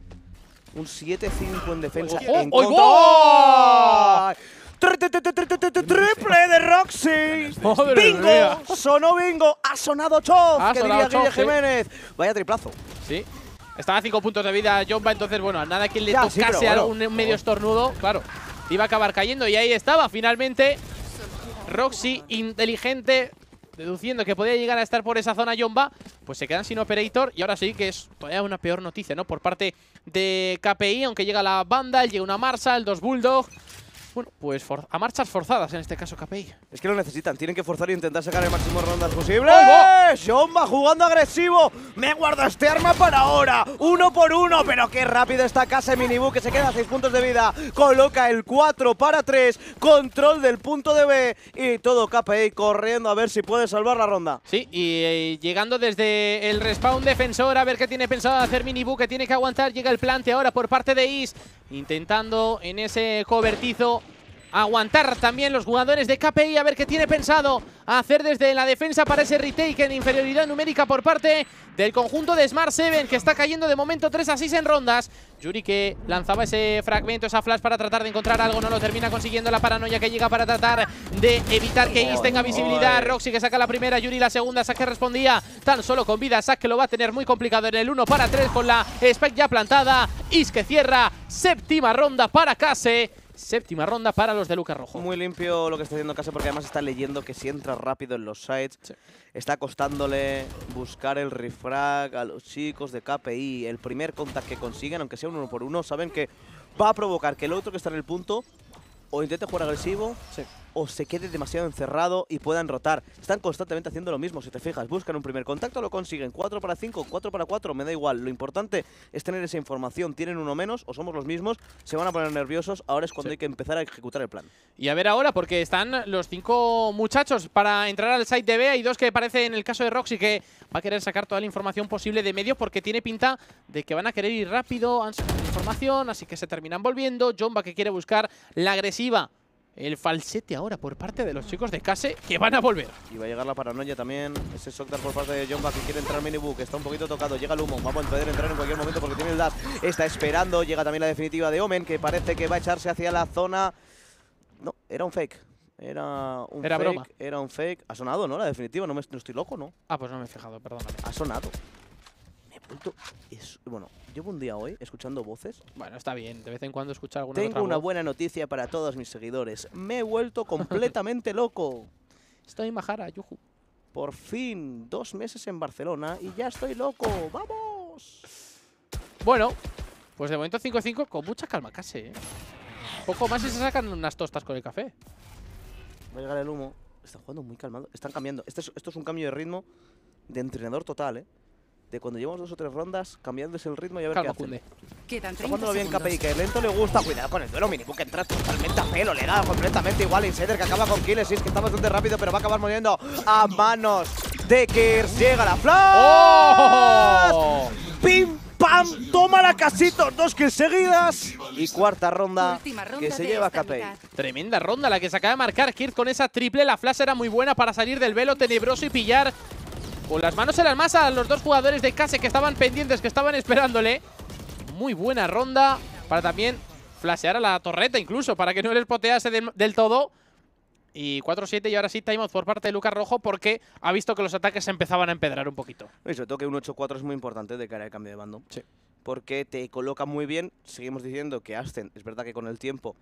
Speaker 1: un siete cinco en defensa.
Speaker 3: ¡Oh, oh, oh!
Speaker 1: ¡Triple de Roxy! ¡Bingo! ¡Sonó bingo! ¡Ha sonado Chof! ¡Que diría Guille Jiménez! Vaya triplazo.
Speaker 3: Sí. Estaba a cinco puntos de vida Jomba, entonces, bueno, a nada que le
Speaker 1: ya,
Speaker 3: tocase
Speaker 1: sí, bueno,
Speaker 3: un medio estornudo, claro, iba a acabar cayendo. Y ahí estaba, finalmente, Roxy, inteligente, deduciendo que podía llegar a estar por esa zona Jomba, pues se quedan sin Operator. Y ahora sí que es todavía una peor noticia, ¿no? Por parte de K P I, aunque llega la banda, llega una Marshall, dos Bulldog. Bueno, pues a marchas forzadas en este caso K P I.
Speaker 1: Es que lo necesitan, tienen que forzar y intentar sacar el máximo de rondas posible.
Speaker 3: ¡Oh,
Speaker 1: Jomba jugando agresivo. Me guardo este arma para ahora. Uno por uno, pero qué rápido está Kase. Minibu que se queda a seis puntos de vida. Coloca el cuatro para tres. Control del punto de B. Y todo K P I corriendo a ver si puede salvar la ronda.
Speaker 3: Sí, y eh, llegando desde el respawn defensor a ver qué tiene pensado hacer Minibu, que tiene que aguantar. Llega el plante ahora por parte de Is, intentando en ese cobertizo aguantar también los jugadores de K P I, a ver qué tiene pensado hacer desde la defensa para ese retake en inferioridad numérica por parte del conjunto de Smart siete, que está cayendo de momento tres a seis en rondas. Yuri que lanzaba ese fragmento, esa flash para tratar de encontrar algo, no lo termina consiguiendo. La paranoia que llega para tratar de evitar que Is tenga visibilidad. Roxy que saca la primera, Yuri la segunda. Zack que respondía tan solo con vida. Zack que lo va a tener muy complicado en el uno para tres con la Spike ya plantada. Is que cierra, séptima ronda para Kase. Séptima ronda para los de Lucas Rojo.
Speaker 1: Muy limpio lo que está haciendo Kase, porque además está leyendo que si entra rápido en los sites, sí. está costándole buscar el refrag a los chicos de K P I. El primer contact que consiguen, aunque sea un uno por uno, saben que va a provocar que el otro que está en el punto o intente jugar agresivo sí. o se quede demasiado encerrado y puedan rotar. Están constantemente haciendo lo mismo, si te fijas. Buscan un primer contacto, lo consiguen. cuatro para cinco, cuatro para cuatro, me da igual. Lo importante es tener esa información. Tienen uno menos o somos los mismos, se van a poner nerviosos. Ahora es cuando sí. hay que empezar a ejecutar el plan.
Speaker 3: Y a ver ahora, porque están los cinco muchachos para entrar al site de B. Hay dos que parece, en el caso de Roxy, que va a querer sacar toda la información posible de medio, porque tiene pinta de que van a querer ir rápido, han sacado información, así que se terminan volviendo. Jomba que quiere buscar la agresiva. El falsete ahora por parte de los chicos de Kase, que van a volver.
Speaker 1: Y va a llegar la paranoia también. Ese Shockdart por parte de Jomba, que quiere entrar Minibu, que está un poquito tocado. Llega el humo, vamos a poder entrar en cualquier momento porque tiene el dash. Está esperando, llega también la definitiva de Omen, que parece que va a echarse hacia la zona. No, era un fake. Era un
Speaker 3: era
Speaker 1: fake.
Speaker 3: broma.
Speaker 1: Era un fake. Ha sonado, ¿no? La definitiva, no, me, no estoy loco, ¿no?
Speaker 3: Ah, pues no me he fijado, perdóname.
Speaker 1: Ha sonado. Me he vuelto... Es, bueno, llevo un día hoy escuchando voces.
Speaker 3: Bueno, está bien, de vez en cuando escuchar alguna
Speaker 1: Tengo
Speaker 3: otra
Speaker 1: una
Speaker 3: voz.
Speaker 1: buena noticia para todos mis seguidores. Me he vuelto completamente loco.
Speaker 3: Estoy en Majara, yuju.
Speaker 1: Por fin, dos meses en Barcelona y ya estoy loco. ¡Vamos!
Speaker 3: Bueno, pues de momento cinco a cinco con mucha calma casi, ¿eh? Poco más y se sacan unas tostas con el café.
Speaker 1: Va a llegar el humo. Están jugando muy calmado. Están cambiando. Este es, esto es un cambio de ritmo de entrenador total, ¿eh? De cuando llevamos dos o tres rondas, cambiándose el ritmo y a ver
Speaker 3: Calma,
Speaker 1: qué hacen.
Speaker 4: Quedan
Speaker 1: Está jugándolo bien K P I, que lento le gusta. Cuidado con el duelo, Minibu, que entra totalmente a pelo. Le da completamente igual Insider, que acaba con kills. Sí, es que está bastante rápido, pero va a acabar muriendo a manos de Kirs. Llega la flash.
Speaker 3: ¡Oh!
Speaker 1: ¡Pim, pam! Toma la casito. Dos kills seguidas. Y cuarta ronda,
Speaker 4: ronda
Speaker 1: que se lleva K P I.
Speaker 3: Tremenda ronda la que se acaba de marcar Kirs con esa triple. La flash era muy buena para salir del velo tenebroso y pillar con las manos en las masas a los dos jugadores de Kase que estaban pendientes, que estaban esperándole. Muy buena ronda para también flashear a la torreta incluso, para que no les potease del, del todo. Y cuatro siete y ahora sí timeout por parte de Lucas Rojo porque ha visto que los ataques se empezaban a empedrar un poquito.
Speaker 1: Y sobre todo que un ocho cuatro es muy importante de cara al cambio de bando.
Speaker 3: Sí.
Speaker 1: Porque te coloca muy bien. Seguimos diciendo que Ascen, es verdad que con el tiempo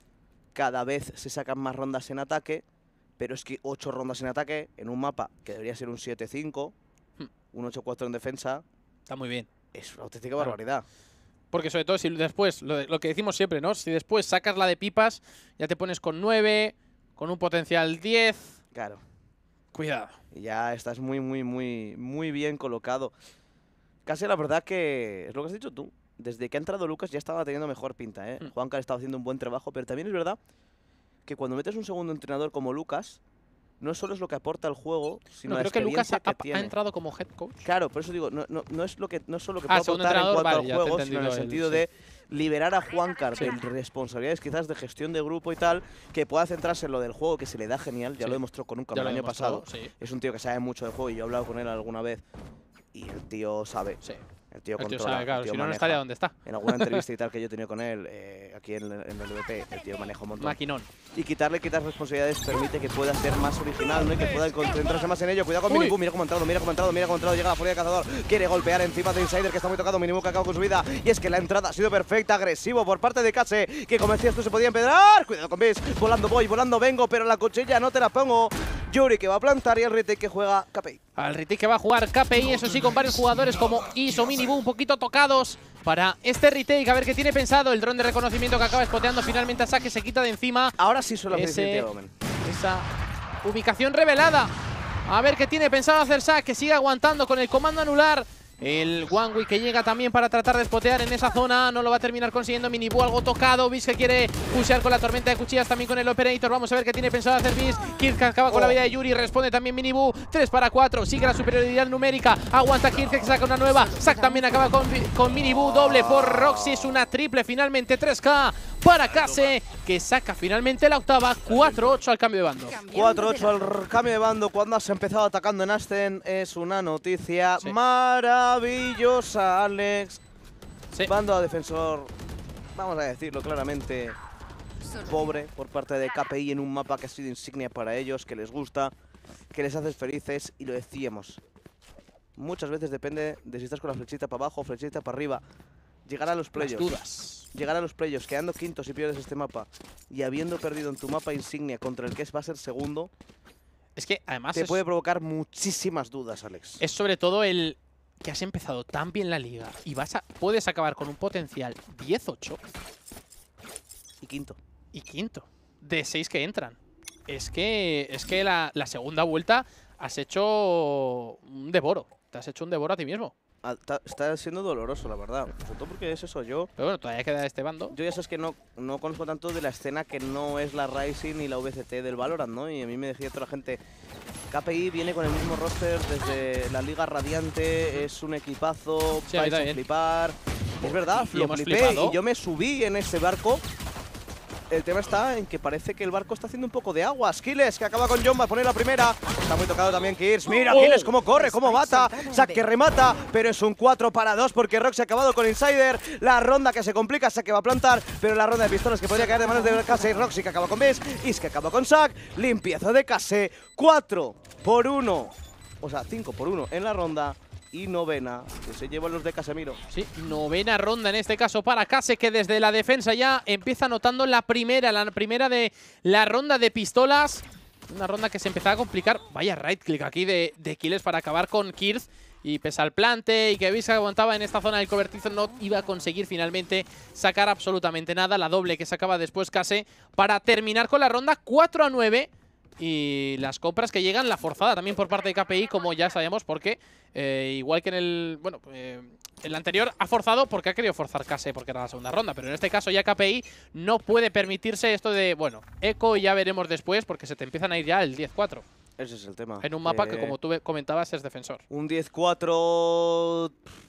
Speaker 1: cada vez se sacan más rondas en ataque, pero es que ocho rondas en ataque en un mapa que debería ser un siete cinco, hmm. un ocho cuatro en defensa.
Speaker 3: Está muy bien.
Speaker 1: Es una auténtica claro. barbaridad.
Speaker 3: Porque sobre todo si después, lo, de, lo que decimos siempre, ¿no? Si después sacas la de pipas, ya te pones con nueve... Con un potencial diez.
Speaker 1: Claro.
Speaker 3: Cuidado.
Speaker 1: Y ya estás muy, muy, muy, muy bien colocado. Casi la verdad que es lo que has dicho tú. Desde que ha entrado Lucas ya estaba teniendo mejor pinta, ¿eh? Mm. Juancar estaba haciendo un buen trabajo, pero también es verdad que cuando metes un segundo entrenador como Lucas, no solo es lo que aporta al juego, sino
Speaker 3: no,
Speaker 1: la
Speaker 3: creo que Lucas ha,
Speaker 1: que
Speaker 3: ha,
Speaker 1: tiene.
Speaker 3: ha entrado como head coach.
Speaker 1: Claro, por eso digo, no, no, no es lo que no solo lo que
Speaker 3: ah,
Speaker 1: puede aportar en cuanto
Speaker 3: vale,
Speaker 1: al juego, sino en el
Speaker 3: el,
Speaker 1: sentido
Speaker 3: sí.
Speaker 1: de liberar a Juancar
Speaker 3: sí.
Speaker 1: de responsabilidades quizás de gestión de grupo y tal, que pueda centrarse en lo del juego, que se le da genial, ya sí. lo demostró con un el año pasado.
Speaker 3: Sí.
Speaker 1: Es un tío que sabe mucho del juego y yo he hablado con él alguna vez y el tío sabe.
Speaker 3: Sí.
Speaker 1: El tío,
Speaker 3: el tío
Speaker 1: controla,
Speaker 3: sabe, claro,
Speaker 1: el tío
Speaker 3: si no,
Speaker 1: maneja.
Speaker 3: no estaría donde está.
Speaker 1: En alguna entrevista y tal que yo he tenido con él, eh, aquí en, en el V P, el tío maneja un montón.
Speaker 3: Maquinón.
Speaker 1: Y quitarle quitar responsabilidades permite que pueda ser más original, ¿no? Y que pueda concentrarse más en ello. Cuidado con Minibu, mira cómo ha entrado, mira cómo ha entrado, mira cómo ha entrado. Llega la furia de cazador, quiere golpear encima de Insider, que está muy tocado. Minibu que acaba con su vida. Y es que la entrada ha sido perfecta, agresivo por parte de Kase, que como decías tú se podía empedrar. Cuidado con Bis, volando voy, volando vengo, pero la cuchilla no te la pongo. Yuri que va a plantar y el retake que juega K P I.
Speaker 3: Al retake que va a jugar K P I, eso sí, con varios jugadores como Is o Minibu un poquito tocados para este retake. A ver qué tiene pensado el dron de reconocimiento que acaba spoteando finalmente a Zack, que se quita de encima.
Speaker 1: Ahora sí suele
Speaker 3: Ese, esa ubicación revelada. A ver qué tiene pensado hacer Zack, que sigue aguantando con el comando anular. El One Way que llega también para tratar de spotear en esa zona. No lo va a terminar consiguiendo. Minibu algo tocado. Bis que quiere pushear con la tormenta de cuchillas también con el Operator. Vamos a ver qué tiene pensado hacer Bis. Kirk acaba con oh. la vida de Yuri. Responde también Minibu. tres para cuatro. Sigue la superioridad numérica. Aguanta Kirk que saca una nueva. Zack también acaba con, con Minibu. Doble por Roxy. Es una triple finalmente. tres K para Kase, que saca finalmente la octava. cuatro ocho al cambio de bando.
Speaker 1: cuatro ocho al cambio de bando. Cuando has empezado atacando en Ascen es una noticia sí. maravillosa. Maravillosa, Alex. Sí. Bando a defensor, vamos a decirlo claramente, pobre por parte de K P I en un mapa que ha sido insignia para ellos, que les gusta, que les hace felices, y lo decíamos. Muchas veces depende de si estás con la flechita para abajo o flechita para arriba. Llegar a los playoffs. Llegar a los playoffs, quedando quintos y pierdes este mapa y habiendo perdido en tu mapa insignia contra el que va a ser segundo.
Speaker 3: Es que además
Speaker 1: te
Speaker 3: es,
Speaker 1: puede provocar muchísimas dudas, Alex.
Speaker 3: Es sobre todo el que has empezado tan bien la liga y vas a, puedes acabar con un potencial diez ocho.
Speaker 1: Y quinto.
Speaker 3: Y quinto. De seis que entran. Es que, es que la, la segunda vuelta has hecho un devoro. Te has hecho un devoro a ti mismo.
Speaker 1: Está siendo doloroso, la verdad. Sobre todo porque es eso, yo...
Speaker 3: Pero bueno, todavía queda este bando.
Speaker 1: Yo ya sabes que no, no conozco tanto de la escena que no es la Rising ni la V C T del Valorant, ¿no? Y a mí me decía toda la gente... K P I viene con el mismo roster desde la Liga Radiante, es un equipazo,
Speaker 3: sí,
Speaker 1: vais a flipar. Es verdad,
Speaker 3: y,
Speaker 1: lo
Speaker 3: y
Speaker 1: flipé
Speaker 3: flipado.
Speaker 1: y yo me subí en ese barco. El tema está en que parece que el barco está haciendo un poco de agua. Skilles, que acaba con John, va a poner la primera. Está muy tocado también Kirs. Mira,
Speaker 3: oh.
Speaker 1: Skilles cómo corre, cómo mata. Zack que remata, pero es un cuatro para dos porque Roxy ha acabado con Insider. La ronda que se complica, Zack que va a plantar, pero la ronda de pistolas que podría caer de manos de Kase. Roxy que acaba con Bis, Is que acaba con Zack. Limpieza de Kase, cuatro por uno. O sea, cinco por uno en la ronda. Y novena, que se llevan los de Casemiro.
Speaker 3: Sí, novena ronda en este caso para Kase, que desde la defensa ya empieza anotando la primera, la primera de la ronda de pistolas. Una ronda que se empezaba a complicar. Vaya right click aquí de, de Killes para acabar con Kirth. Y pese al plante y que Bis aguantaba en esta zona del cobertizo, no iba a conseguir finalmente sacar absolutamente nada. La doble que sacaba después Kase para terminar con la ronda cuatro a nueve. Y las compras que llegan, la forzada también por parte de K P I, como ya sabemos, porque eh, igual que en el bueno eh, el anterior ha forzado porque ha querido forzar Kase porque era la segunda ronda, pero en este caso ya K P I no puede permitirse esto de, bueno, eco ya veremos después porque se te empiezan a ir ya el diez cuatro.
Speaker 1: Ese es el tema.
Speaker 3: En un mapa
Speaker 1: eh,
Speaker 3: que, como tú comentabas, es defensor.
Speaker 1: Un diez cuatro...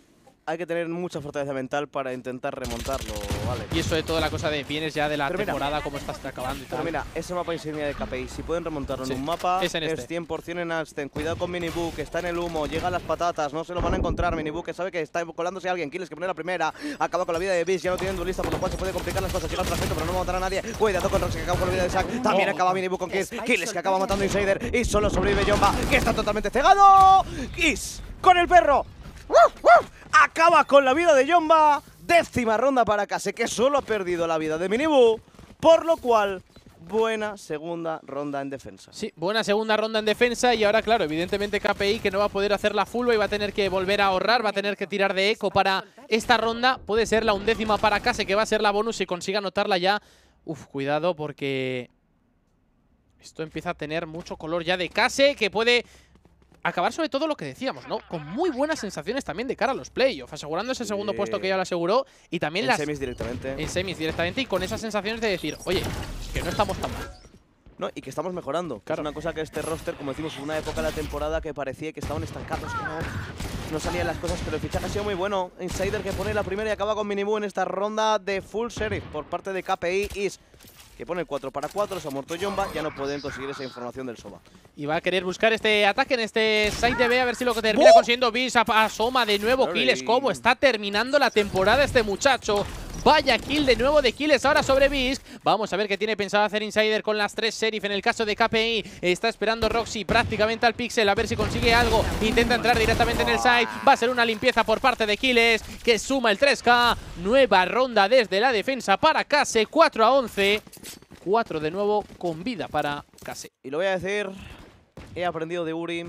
Speaker 1: hay que tener mucha fortaleza mental para intentar remontarlo, ¿vale?
Speaker 3: Y eso de toda la cosa de vienes ya de la
Speaker 1: Pero mira,
Speaker 3: temporada, cómo estás acabando y
Speaker 1: Pero
Speaker 3: tal.
Speaker 1: mira, ese mapa insignia de K P I, si pueden remontarlo
Speaker 3: Sí,
Speaker 1: en un mapa,
Speaker 3: es en este.
Speaker 1: es cien por cien en Alsten. Cuidado con Minibu, que está en el humo, llega a las patatas, no se lo van a encontrar. Minibu, que sabe que está colándose alguien, Kiles que pone la primera, acaba con la vida de Beast, ya no tienen duelista, por lo cual se puede complicar las cosas. Llega otro aspecto, pero no va a matar a nadie. Cuidado con Roxy, que acaba con la vida de Zack. También
Speaker 3: Oh.
Speaker 1: acaba Minibu con Kiss. Kiles, que acaba matando a Insider, y solo sobrevive Yomba, que está totalmente cegado. Kiss, con el perro. ¡Uf, uf! Acaba con la vida de Yomba. Décima ronda para Kase, que solo ha perdido la vida de Minibu, por lo cual, buena segunda ronda en defensa.
Speaker 3: Sí, buena segunda ronda en defensa y ahora, claro, evidentemente K P I que no va a poder hacer la full y va a tener que volver a ahorrar, va a tener que tirar de eco para esta ronda. Puede ser la undécima para Kase, que va a ser la bonus si consiga anotarla ya. Uf, cuidado porque esto empieza a tener mucho color ya de Kase, que puede acabar sobre todo lo que decíamos, ¿no? Con muy buenas sensaciones también de cara a los playoffs, asegurando ese segundo
Speaker 1: Sí.
Speaker 3: puesto que ya lo aseguró y también
Speaker 1: En
Speaker 3: las
Speaker 1: semis directamente.
Speaker 3: en semis directamente y con esas sensaciones de decir, oye, es que no estamos tan mal.
Speaker 1: No, y que estamos mejorando.
Speaker 3: Claro.
Speaker 1: Es una cosa que este roster, como decimos, en una época de la temporada que parecía que estaban estancados, que no, no salían las cosas, pero el fichaje ha sido muy bueno. Insider que pone la primera y acaba con Minibu en esta ronda de full sheriff por parte de K P I Is, que pone el cuatro para cuatro, se ha muerto Yomba, ya no pueden conseguir esa información del Soba.
Speaker 3: Y va a querer buscar este ataque en este side de B, a ver si lo que termina
Speaker 1: ¡Oh!
Speaker 3: consiguiendo Beast. Asoma de nuevo
Speaker 1: Sorry.
Speaker 3: Killes. ¿Cómo está terminando la temporada este muchacho? Vaya kill de nuevo de Killes ahora sobre Beast. Vamos a ver qué tiene pensado hacer Insider con las tres Sheriff. En el caso de K P I, está esperando Roxy prácticamente al pixel, a ver si consigue algo. Intenta entrar directamente en el side. Va a ser una limpieza por parte de Killes, que suma el tres K. Nueva ronda desde la defensa para Kase, cuatro a once. cuatro de nuevo con vida para Kase.
Speaker 1: Y lo voy a decir, he aprendido de Uri.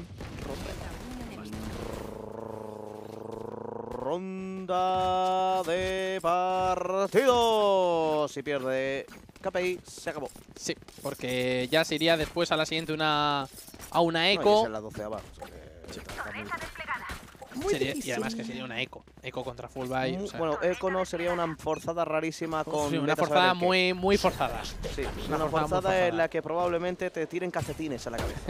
Speaker 1: Ronda de partido. Si pierde K P I, se acabó.
Speaker 3: Sí, porque ya se iría después a la siguiente una a una
Speaker 1: No, y
Speaker 3: eco.
Speaker 1: es en la doceava, o sea que está muy- muy
Speaker 3: Sería- y
Speaker 1: difícil.
Speaker 3: además que sería una eco. Eco contra full buy.
Speaker 1: Mu-
Speaker 3: O sea,
Speaker 1: Bueno, Eco no sería una forzada rarísima con.
Speaker 3: sí, una
Speaker 1: vete a saber
Speaker 3: forzada
Speaker 1: el qué.
Speaker 3: muy, muy forzada.
Speaker 1: Sí,
Speaker 3: una
Speaker 1: una,
Speaker 3: forzada muy
Speaker 1: forzada
Speaker 3: forzada.
Speaker 1: en la que probablemente te tiren calcetines a la cabeza.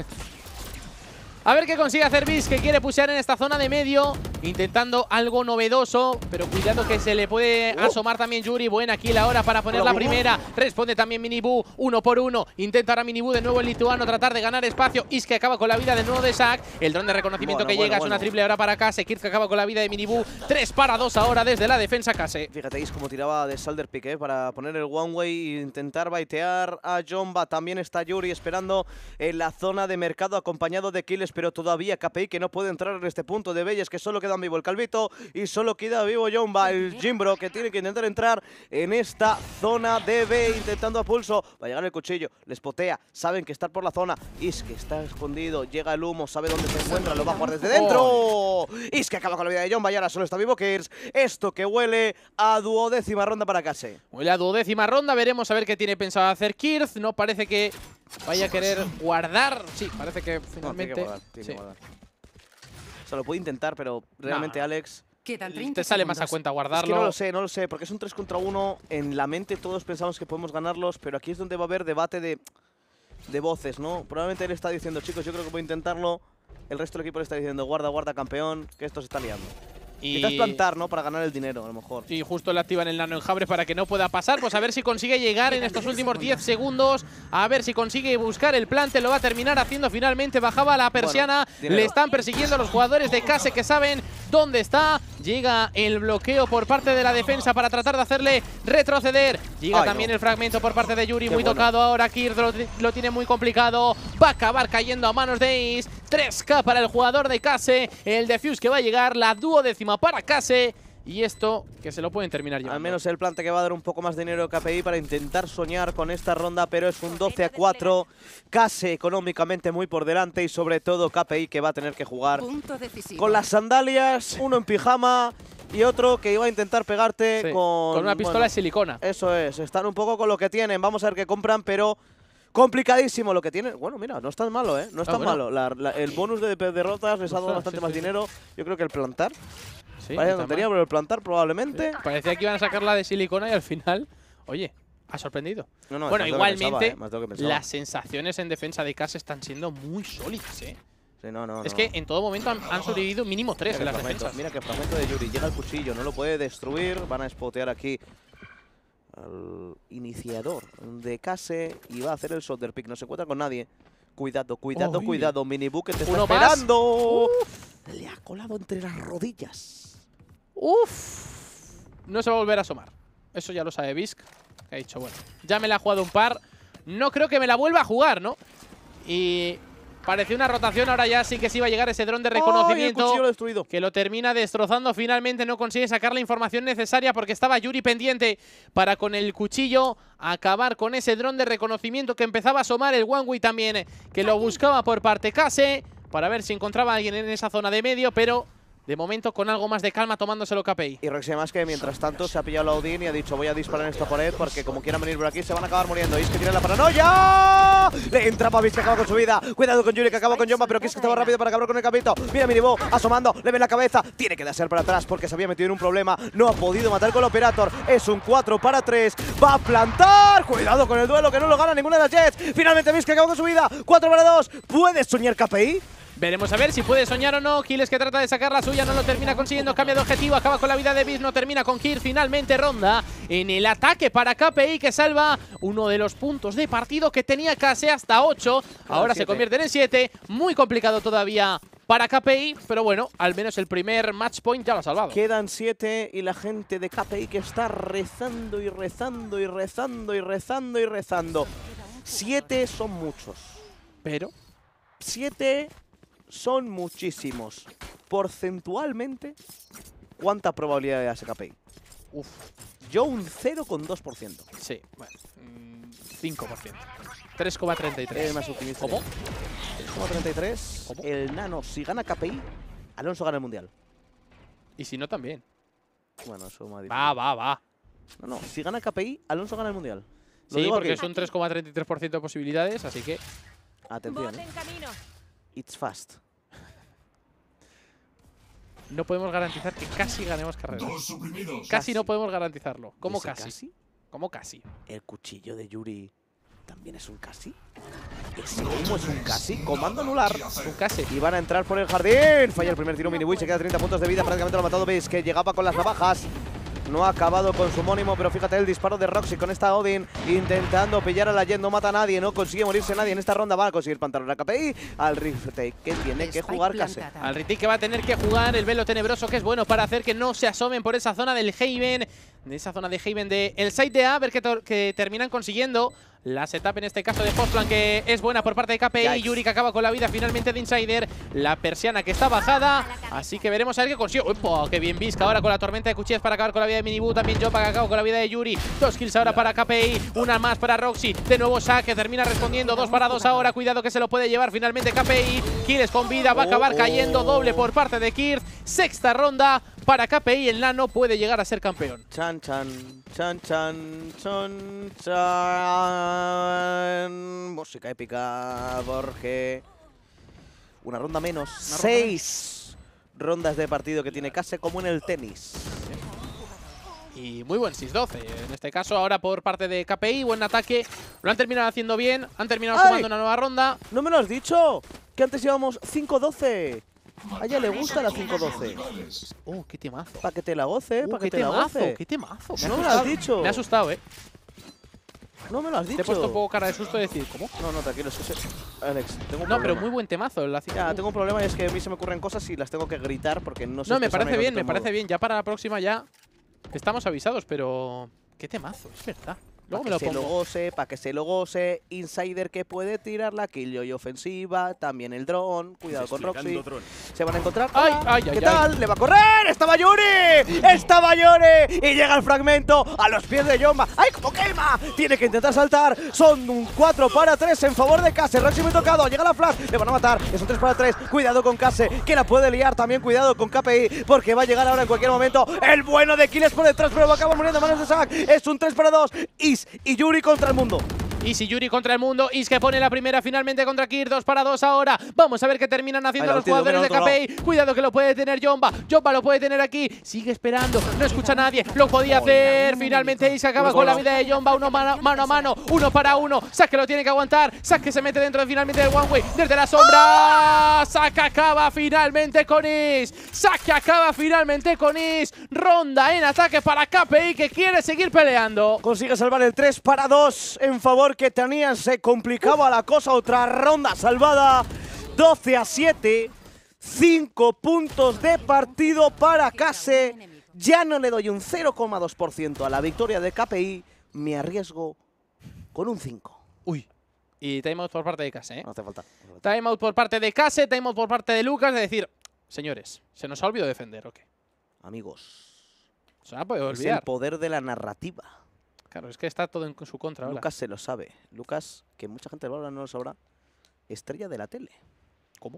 Speaker 3: A ver qué consigue hacer Beast, que quiere pushear en esta zona de medio, intentando algo novedoso, pero cuidado que se le puede
Speaker 1: Oh.
Speaker 3: asomar también Yuri. Buena kill ahora para poner
Speaker 1: Hola,
Speaker 3: la
Speaker 1: Bruno.
Speaker 3: primera. Responde también Minibu, uno por uno. Intenta ahora Minibu de nuevo el lituano tratar de ganar espacio. Is que acaba con la vida de nuevo de Zack. El dron de reconocimiento
Speaker 1: Bueno,
Speaker 3: que
Speaker 1: bueno,
Speaker 3: llega es
Speaker 1: bueno.
Speaker 3: una triple ahora para Kase. Kirk que acaba con la vida de Minibu. tres para dos ahora desde la defensa Kase.
Speaker 1: Fíjate, Is como tiraba de Salder Pick, ¿eh? Para poner el one way e intentar baitear a Jomba. También está Yuri esperando en la zona de mercado acompañado de Killes, pero todavía K P I que no puede entrar en este punto de Belles, que solo quedan vivo el Calvito y solo queda vivo Jomba, el Jimbro, que tiene que intentar entrar en esta zona de B, intentando a pulso. Va a llegar el cuchillo, les potea, saben que está por la zona. Is que está escondido, llega el humo, sabe dónde se encuentra, lo va a jugar desde dentro. Is que acaba con la vida de Jomba y ahora solo está vivo Kirs. Esto que huele a duodécima ronda para Kase.
Speaker 3: Huele a duodécima ronda, veremos a ver qué tiene pensado hacer Kirth. No parece que vaya a querer guardar. Sí, parece que
Speaker 1: No, tiene que
Speaker 3: finalmente.
Speaker 1: guardar, tiene
Speaker 3: sí.
Speaker 1: que guardar. O sea, lo puede intentar, pero realmente
Speaker 3: No.
Speaker 1: Alex...
Speaker 4: Quedan treinta
Speaker 3: Te sale más a
Speaker 4: segundos.
Speaker 3: cuenta
Speaker 1: Es
Speaker 3: guardarlo.
Speaker 1: que no lo sé, no lo sé, porque es un tres contra uno. En la mente todos pensamos que podemos ganarlos, pero aquí es donde va a haber debate de, de voces, ¿no? Probablemente él está diciendo, chicos, yo creo que voy a intentarlo. El resto del equipo le está diciendo, guarda, guarda, campeón, que esto se está liando.
Speaker 3: Y...
Speaker 1: Quizás plantar, ¿no? Para ganar el dinero, a lo mejor.
Speaker 3: Y justo le activan el nano enjambre para que no pueda pasar. Pues a ver si consigue llegar en estos últimos diez segundos. A ver si consigue buscar el plante. Lo va a terminar haciendo finalmente. Bajaba la persiana.
Speaker 1: dinero.
Speaker 3: Le están persiguiendo los jugadores de Kase que saben dónde está. Llega el bloqueo por parte de la defensa para tratar de hacerle retroceder. Llega
Speaker 1: Ay,
Speaker 3: también
Speaker 1: no.
Speaker 3: el fragmento por parte de Yuri.
Speaker 1: Qué
Speaker 3: Muy
Speaker 1: bueno.
Speaker 3: tocado ahora. Kirk lo, lo tiene muy complicado. Va a acabar cayendo a manos de Is. tres K para el jugador de Kase. El defuse que va a llegar. La duodécima para Kase. Y esto, que se lo pueden terminar llevando.
Speaker 1: Al menos el plante que va a dar un poco más de dinero a K P I para intentar soñar con esta ronda, pero es un doce a cuatro. Kase económicamente muy por delante y sobre todo K P I que va a tener que jugar
Speaker 4: Punto decisivo.
Speaker 1: con las sandalias, uno en pijama y otro que iba a intentar pegarte
Speaker 3: Sí,
Speaker 1: con...
Speaker 3: con una pistola
Speaker 1: bueno,
Speaker 3: de silicona.
Speaker 1: Eso es, están un poco con lo que tienen. Vamos a ver qué compran, pero complicadísimo lo que tienen. Bueno, mira, no es tan malo, ¿eh? No es
Speaker 3: Ah,
Speaker 1: tan
Speaker 3: bueno.
Speaker 1: malo. La- la- el bonus de de derrotas les ha dado
Speaker 3: Ostras,
Speaker 1: bastante
Speaker 3: sí,
Speaker 1: más
Speaker 3: sí.
Speaker 1: dinero. Yo creo que el plantar.
Speaker 3: Sí,
Speaker 1: Vaya
Speaker 3: ni tan
Speaker 1: tontería,
Speaker 3: mal.
Speaker 1: pero el plantar probablemente...
Speaker 3: Parecía que iban a sacar la de silicona y al final, oye, ha sorprendido.
Speaker 1: No, no, es
Speaker 3: Bueno,
Speaker 1: más de lo que
Speaker 3: igualmente,
Speaker 1: pensaba, ¿eh? Más de lo que pensaba.
Speaker 3: las sensaciones en defensa de Kase están siendo muy sólidas, ¿eh?
Speaker 1: Sí, no, no,
Speaker 3: es
Speaker 1: no.
Speaker 3: que en todo momento han, han sobrevivido mínimo tres en
Speaker 1: Mira
Speaker 3: las
Speaker 1: que fragmento,
Speaker 3: defensas.
Speaker 1: mira que fragmento de Yuri. Llega el cuchillo, no lo puede destruir. Van a spotear aquí al iniciador de Case y va a hacer el shoulder pick. No se encuentra con nadie. Cuidado, cuidado,
Speaker 3: Uy.
Speaker 1: cuidado. Minibu que te está
Speaker 3: Uno más.
Speaker 1: esperando. Le ha colado entre las rodillas.
Speaker 3: Uf. No se va a volver a asomar. Eso ya lo sabe Bisk. Que ha dicho, bueno, ya me la ha jugado un par. No creo que me la vuelva a jugar, ¿no? Y parecía una rotación. Ahora ya sí que sí va a llegar ese dron de
Speaker 1: ¡Ay, el
Speaker 3: reconocimiento.
Speaker 1: cuchillo lo ha destruido!
Speaker 3: Que lo termina destrozando. Finalmente no consigue sacar la información necesaria porque estaba Yuri pendiente para con el cuchillo acabar con ese dron de reconocimiento que empezaba a asomar. El One Way también, que lo buscaba por parte Case para ver si encontraba a alguien en esa zona de medio, pero de momento con algo más de calma tomándoselo K P I.
Speaker 1: Y Roxy más que mientras tanto se ha pillado la Odin y ha dicho voy a disparar en esta pared porque como quieran venir por aquí se van a acabar muriendo. Is que tiene la paranoia. Le entra Pavis que acaba con su vida. Cuidado con Yuri que acaba con Yomba, pero Kiss que estaba rápido para acabar con el capito. Mira Minibu asomando, le ve la cabeza. Tiene que darse para atrás porque se había metido en un problema. No ha podido matar con el Operator. Es un cuatro para tres. Va a plantar. Cuidado con el duelo que no lo gana ninguna de las Jets. Finalmente Bisk que acaba con su vida. cuatro para dos. ¿Puedes soñar K P I?
Speaker 3: Veremos a ver si puede soñar o no. Kiles que trata de sacar la suya, no lo termina consiguiendo. Cambia de objetivo, acaba con la vida de Biz, no termina con Kir. Finalmente ronda en el ataque para K P I que salva uno de los puntos de partido que tenía Case hasta ocho. Ahora se convierten en siete. Muy complicado todavía para K P I, pero bueno, al menos el primer match point ya lo ha salvado.
Speaker 1: Quedan siete y la gente de K P I que está rezando y rezando y rezando y rezando y rezando. Siete son muchos.
Speaker 3: Pero
Speaker 1: Siete son muchísimos. Porcentualmente, ¿cuánta probabilidad de hace K P I?
Speaker 3: Uf,
Speaker 1: Yo un cero coma dos por ciento.
Speaker 3: sí, bueno, mm, cinco por ciento. tres coma treinta y tres.
Speaker 1: Eh, más optimista.
Speaker 3: ¿Cómo?
Speaker 1: tres coma treinta y tres.
Speaker 3: ¿Cómo?
Speaker 1: El Nano, si gana K P I, Alonso gana el Mundial.
Speaker 3: Y si no, también.
Speaker 1: Bueno, eso me ha dicho.
Speaker 3: Va, va, va.
Speaker 1: No, no, si gana K P I, Alonso gana el Mundial. Lo
Speaker 3: Sí,
Speaker 1: digo
Speaker 3: porque
Speaker 1: aquí.
Speaker 3: son tres coma treinta y tres por ciento de posibilidades, así que
Speaker 1: Atención, ¿eh? It's fast.
Speaker 3: no podemos garantizar que casi ganemos carreras.
Speaker 4: Dos suprimidos.
Speaker 3: Casi no podemos garantizarlo. ¿Cómo
Speaker 1: ¿Y ese
Speaker 3: casi?
Speaker 1: casi?
Speaker 3: ¿Cómo casi?
Speaker 1: ¿El cuchillo de Yuri también es un casi? ¿Ese humo es un casi? Comando anular.
Speaker 3: Un casi.
Speaker 1: Y van a entrar por el jardín. Falla el primer tiro Minibu y se queda treinta puntos de vida. Prácticamente lo ha matado Biz, que llegaba con las navajas. No ha acabado con su homónimo, pero fíjate el disparo de Roxy con esta Odin intentando pillar a la Jet. No mata a nadie, no consigue morirse nadie en esta ronda. Va a conseguir pantalón a K P I al Riftake, que tiene que jugar Case.
Speaker 3: Al retake que va a tener que jugar el velo tenebroso, que es bueno para hacer que no se asomen por esa zona del Haven. De esa zona de Haven de el side de A, a ver que, que terminan consiguiendo la setup en este caso de Postplan, que es buena por parte de K P I.
Speaker 1: Yikes.
Speaker 3: Yuri que acaba con la vida finalmente de Insider. La persiana que está bajada, así que veremos a ver qué consigue. ¡Uy, qué bien Vizca ahora con la tormenta de cuchillas para acabar con la vida de Minibu! También Jopa que acaba con la vida de Yuri. Dos kills ahora para K P I, una más para Roxy. De nuevo Shaq que termina respondiendo. Dos para dos ahora. Cuidado que se lo puede llevar finalmente K P I. Kills con vida, va a acabar cayendo doble por parte de Kirt. Sexta ronda para K P I. El Nano puede llegar a ser campeón.
Speaker 1: Chan, chan, chan, chan, chan, chan. Música épica, Borge. Una ronda menos.
Speaker 3: ronda
Speaker 1: Seis rondas de partido que tiene Case como en el tenis.
Speaker 3: Y muy buen seis doce. En este caso ahora por parte de K P I. Buen ataque. Lo han terminado haciendo bien. Han terminado
Speaker 1: ¡Ay!
Speaker 3: sumando una nueva ronda.
Speaker 1: No me lo has dicho, que antes íbamos cinco doce. A ella le gusta la cinco doce.
Speaker 3: Oh, qué temazo.
Speaker 1: Para que te la goce,
Speaker 3: Uh,
Speaker 1: para
Speaker 3: qué
Speaker 1: que te la
Speaker 3: temazo,
Speaker 1: goce.
Speaker 3: qué temazo. Me ha
Speaker 1: No me lo has
Speaker 3: asustado.
Speaker 1: dicho.
Speaker 3: Me ha asustado, eh.
Speaker 1: No me lo has
Speaker 3: Te he puesto un
Speaker 1: dicho.
Speaker 3: poco cara de susto de decir, ¿cómo?
Speaker 1: No, no, tranquilo, es que se- Alex, tengo un
Speaker 3: No, pero
Speaker 1: problema.
Speaker 3: muy buen temazo. La cinco.
Speaker 1: Ya, tengo un problema y es que a mí se me ocurren cosas y las tengo que gritar porque no sé
Speaker 3: No, me
Speaker 1: expresarme
Speaker 3: parece
Speaker 1: de
Speaker 3: bien,
Speaker 1: otro
Speaker 3: me parece
Speaker 1: modo.
Speaker 3: bien. Ya para la próxima ya estamos avisados, pero qué temazo, es verdad. Luego me
Speaker 1: Para
Speaker 3: lo
Speaker 1: que se lo
Speaker 3: pongo.
Speaker 1: goce, para que se lo goce. Insider que puede tirar la killjoy ofensiva. También el dron. Cuidado con Roxy. Se van a encontrar.
Speaker 3: Ay,
Speaker 1: Hola,
Speaker 3: ay,
Speaker 1: ¿Qué
Speaker 3: ay,
Speaker 1: tal? ¡Le va a correr! ¡Estaba Yuri! ¡Estaba Yuri! Y llega el fragmento a los pies de Yomba. ¡Ay, cómo quema! Tiene que intentar saltar. Son un cuatro para tres en favor de Case. Roxy muy tocado. Llega la flash. Le van a matar. Es un tres para tres. Cuidado con Case, que la puede liar. También cuidado con K P I, porque va a llegar ahora en cualquier momento el bueno de Kiles por detrás, pero va a acabar muriendo a manos de Zack. Es un tres para dos. Is y Yuri contra el mundo.
Speaker 3: Easy Yuri contra el mundo. Is que pone la primera finalmente contra Kir. dos para dos ahora. Vamos a ver qué terminan haciendo
Speaker 1: Ay,
Speaker 3: los
Speaker 1: tío,
Speaker 3: jugadores de
Speaker 1: otro
Speaker 3: K P I. Cuidado que lo puede tener Jomba. Jomba lo puede tener aquí. Sigue esperando. No escucha a nadie. Lo podía hacer. Finalmente Is acaba con la vida de Jomba. Uno mano, mano a mano. Uno para uno. Sack que lo tiene que aguantar. Sack que se mete dentro de finalmente del one way. Desde la sombra. Sack acaba finalmente con Is. Sack que acaba finalmente con Is. Ronda en ataque para K P I que quiere seguir peleando.
Speaker 1: Consigue salvar el tres para dos en favor que tenían. Se complicaba la cosa. Otra ronda salvada. doce a siete. cinco puntos de partido para Case. Ya no le doy un cero coma dos por ciento a la victoria de K P I. Me arriesgo con un cinco.
Speaker 3: Uy. Y timeout por parte de Case, ¿eh?
Speaker 1: No hace falta. No hace falta.
Speaker 3: Timeout por parte de Case, timeout por parte de Lucas. De decir, señores, ¿se nos ha olvidado defender o qué?
Speaker 1: Amigos,
Speaker 3: Se ha podido
Speaker 1: es el
Speaker 3: olvidar.
Speaker 1: poder de la narrativa.
Speaker 3: Claro, es que está todo en su contra ahora.
Speaker 1: Lucas se lo sabe. Lucas, que mucha gente ahora no lo sabrá, estrella de la tele.
Speaker 3: ¿Cómo?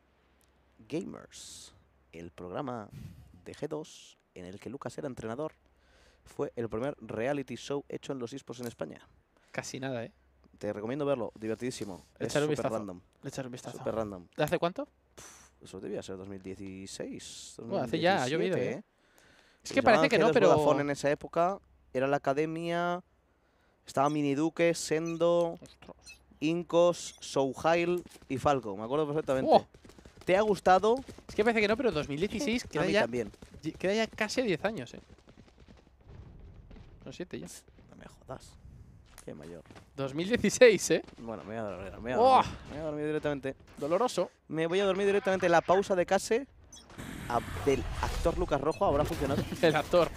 Speaker 1: Gamers, el programa de G dos en el que Lucas era entrenador, fue el primer reality show hecho en los eSports en España.
Speaker 3: Casi nada, ¿eh?
Speaker 1: Te recomiendo verlo, divertidísimo. Es
Speaker 3: Echar un
Speaker 1: súper
Speaker 3: vistazo.
Speaker 1: random.
Speaker 3: Le echar un vistazo.
Speaker 1: Súper random.
Speaker 3: ¿De hace cuánto?
Speaker 1: Eso debía ser dos mil dieciséis.
Speaker 3: Bueno, hace ya, ha llovido,
Speaker 1: dos mil diecisiete,
Speaker 3: ¿eh? Es
Speaker 1: Se
Speaker 3: que parece
Speaker 1: llamaban
Speaker 3: que
Speaker 1: G
Speaker 3: no,
Speaker 1: dos
Speaker 3: pero…
Speaker 1: Vodafone en esa época era la academia. Estaba Mini Duque, Sendo,
Speaker 3: Ostras.
Speaker 1: Incos, Souhail y Falco. Me acuerdo perfectamente.
Speaker 3: Oh.
Speaker 1: ¿Te ha gustado?
Speaker 3: Es que parece que no, pero dos mil dieciséis
Speaker 1: A
Speaker 3: queda
Speaker 1: mí
Speaker 3: ya,
Speaker 1: también.
Speaker 3: queda ya casi diez años, ¿eh? Son siete ya.
Speaker 1: No me jodas. Qué mayor.
Speaker 3: dos mil dieciséis, ¿eh?
Speaker 1: Bueno, me voy a dormir. Me voy a
Speaker 3: Oh.
Speaker 1: dormir, me voy a dormir directamente.
Speaker 3: Doloroso.
Speaker 1: Me voy a dormir directamente en la pausa de Case a- del actor Lucas Rojo. ¿Habrá funcionado?
Speaker 3: El actor.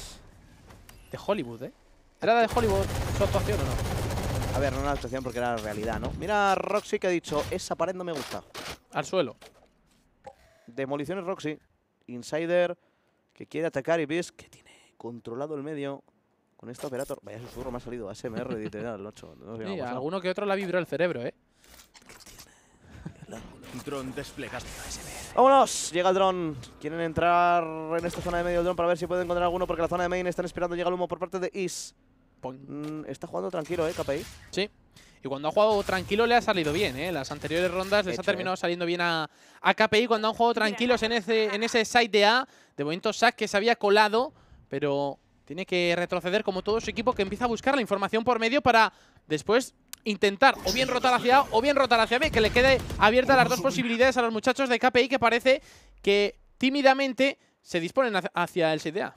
Speaker 3: De Hollywood, ¿eh? ¿Era de Hollywood su actuación o no?
Speaker 1: A ver, no una actuación porque era la realidad, ¿no? Mira Roxy que ha dicho, esa pared no me gusta.
Speaker 3: Al suelo.
Speaker 1: Demoliciones Roxy. Insider que quiere atacar y ves que tiene controlado el medio con este operator. Vaya susurro, me ha salido A S M R de literal, el ocho. No sé qué me ha
Speaker 3: Sí,
Speaker 1: pasado.
Speaker 3: alguno que otro la vibró el cerebro, ¿eh?
Speaker 4: Dron desplegado.
Speaker 1: ¡Vámonos! Llega el dron. Quieren entrar en esta zona de medio del dron para ver si pueden encontrar alguno porque la zona de main están esperando. Llega el humo por parte de Is.
Speaker 3: Poing.
Speaker 1: Mm, está jugando tranquilo, ¿eh, K P I?
Speaker 3: Sí. Y cuando ha jugado tranquilo le ha salido bien, ¿eh? Las anteriores rondas les
Speaker 1: Hecho,
Speaker 3: ha terminado
Speaker 1: ¿eh?
Speaker 3: saliendo bien a, a K P I cuando han jugado tranquilos en ese, en ese side de A. De momento Sack que se había colado, pero tiene que retroceder como todo su equipo que empieza a buscar la información por medio para después intentar o bien rotar hacia A o bien rotar hacia B, que le quede abiertas las dos posibilidades a los muchachos de K P I que parece que tímidamente se disponen hacia- hacia el side de A.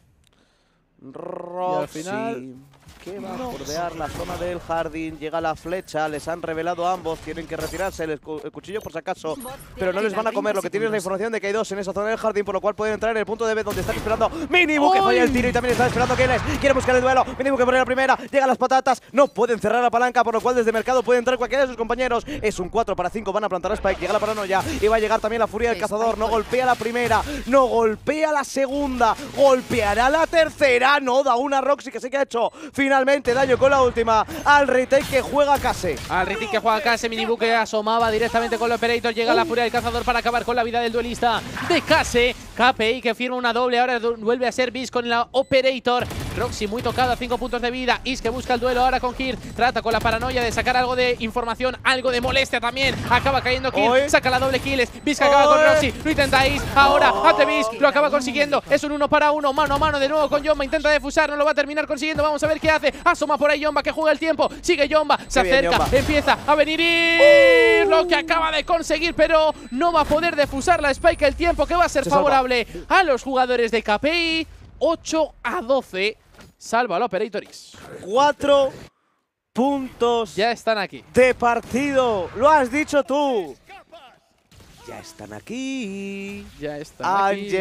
Speaker 1: Roxy,
Speaker 3: final-
Speaker 1: que va a bordear la zona del jardín. Llega la flecha, les han revelado a ambos. Tienen que retirarse el, escu- el cuchillo por si acaso, pero no les van a comer. Lo que tienen es la información de que hay dos en esa zona del jardín, por lo cual pueden entrar en el punto de B donde están esperando Minibu, que falla el tiro y también están esperando Keles. Quiere buscar el duelo. Minibu que pone la primera. Llegan las patatas. No pueden cerrar la palanca, por lo cual desde mercado puede entrar cualquiera de sus compañeros. Es un cuatro para cinco. Van a plantar a Spike. Llega la paranoia y va a llegar también la furia del cazador. No golpea la primera, no golpea la segunda, golpeará la tercera. No da una Roxy que se que ha hecho finalmente daño con la última al retake que juega Case.
Speaker 3: Al Ritik que juega Case, Minibu que asomaba directamente con el Operator. Llega la furia del cazador para acabar con la vida del duelista de Case. K P I que firma una doble, ahora vuelve a ser Bis con la Operator. Roxy muy tocada, cinco puntos de vida. Is que busca el duelo ahora con Kir. Trata con la paranoia de sacar algo de información, algo de molestia también. Acaba cayendo Kir,
Speaker 1: Oy.
Speaker 3: saca la doble kills. Bis que acaba con
Speaker 1: Oy.
Speaker 3: Roxy, lo intenta Is. Ahora ante Bis, lo acaba consiguiendo. Es un uno para uno, mano a mano de nuevo con Yomba. Intenta defusar, no lo va a terminar consiguiendo. Vamos a ver qué hace. Asoma por ahí Yomba que juega el tiempo. Sigue Yomba, se
Speaker 1: Qué bien,
Speaker 3: acerca,
Speaker 1: Yomba.
Speaker 3: empieza a venir Is. Lo que acaba de conseguir, pero no va a poder defusar la Spike. El tiempo que va a ser
Speaker 1: Se salva.
Speaker 3: favorable a los jugadores de K P I. ocho a doce. Salva al Operator Is.
Speaker 1: Cuatro puntos
Speaker 3: Ya están aquí.
Speaker 1: de partido. Lo has dicho tú. Ya están aquí.
Speaker 3: Ya están
Speaker 1: Han
Speaker 3: aquí.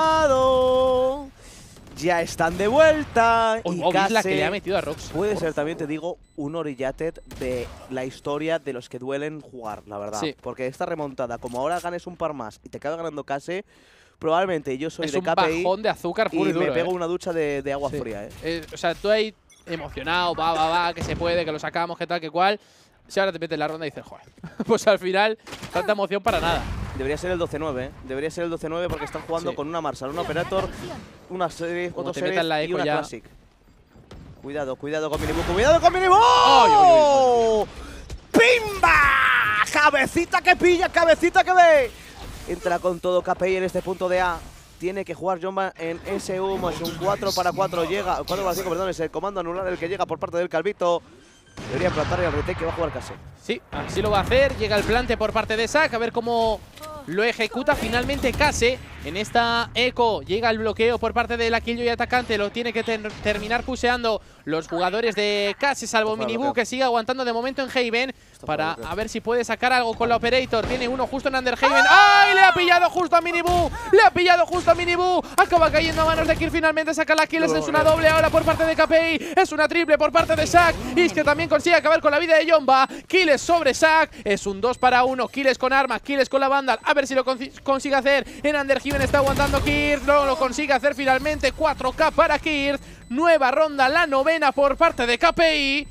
Speaker 1: llegado. Ya están de vuelta.
Speaker 3: Oh,
Speaker 1: y
Speaker 3: oh, ¿veis la
Speaker 1: Case
Speaker 3: que le ha metido a Roxy?
Speaker 1: puede ser, también te digo, un Orillated de la historia de los que duelen jugar, la verdad.
Speaker 3: Sí.
Speaker 1: Porque esta remontada, como ahora ganes un par más y te acaba ganando Case, probablemente yo soy
Speaker 3: Es
Speaker 1: de
Speaker 3: un
Speaker 1: K P I
Speaker 3: bajón de azúcar
Speaker 1: y
Speaker 3: puro y,
Speaker 1: me
Speaker 3: duro.
Speaker 1: pego
Speaker 3: eh.
Speaker 1: una ducha de, de agua
Speaker 3: Sí.
Speaker 1: fría, ¿eh?
Speaker 3: Eh, o sea, tú ahí emocionado, va, va, va, que se puede, que lo sacamos, que tal, que cual. Si ahora te metes en la ronda y dices, joder, pues al final, tanta emoción para nada.
Speaker 1: Debería ser el doce nueve, ¿eh? Debería ser el doce nueve porque están jugando
Speaker 3: Sí.
Speaker 1: con una Marshall, un Operator, una serie,
Speaker 3: Como
Speaker 1: otro
Speaker 3: te
Speaker 1: serie
Speaker 3: metas la
Speaker 1: y
Speaker 3: eco
Speaker 1: una
Speaker 3: ya.
Speaker 1: Classic. Cuidado, cuidado con Minibu, cuidado con Minibu.
Speaker 3: ¡Ay, ay, ay,
Speaker 1: ¡Pimba! Cabecita que pilla, cabecita que ve. Entra con todo K P I en este punto de A. Tiene que jugar Jomba en S U más un cuatro para cuatro. Llega, cuatro para cinco, perdón, es el comando anular el que llega por parte del Calvito. Debería plantarle al retake que va a jugar Kase.
Speaker 3: Sí, así lo va a hacer. Llega el plante por parte de Zac. A ver cómo lo ejecuta finalmente Kase. En esta eco llega el bloqueo por parte del Killjoy atacante. Lo tiene que ter terminar puseando los jugadores de Kase, salvo Minibu, que sigue aguantando de momento en Haven. Para a ver si puede sacar algo con la Operator. Tiene uno justo en Underhaven. ¡Ay! Le ha pillado justo a Minibu. Le ha pillado justo a Minibu. Acaba cayendo a manos de Kier. Finalmente saca la kill. Es una doble ahora por parte de K P I. Es una triple por parte de Zac. Y es que también consigue acabar con la vida de Jomba. Kills sobre Zac. Es un dos para uno. Kills con armas. Kills con la Vandal. A ver si lo consigue hacer. En Underhaven está aguantando Kier. No lo consigue hacer finalmente. cuatro K para Kier. Nueva ronda, la novena por parte de K P I.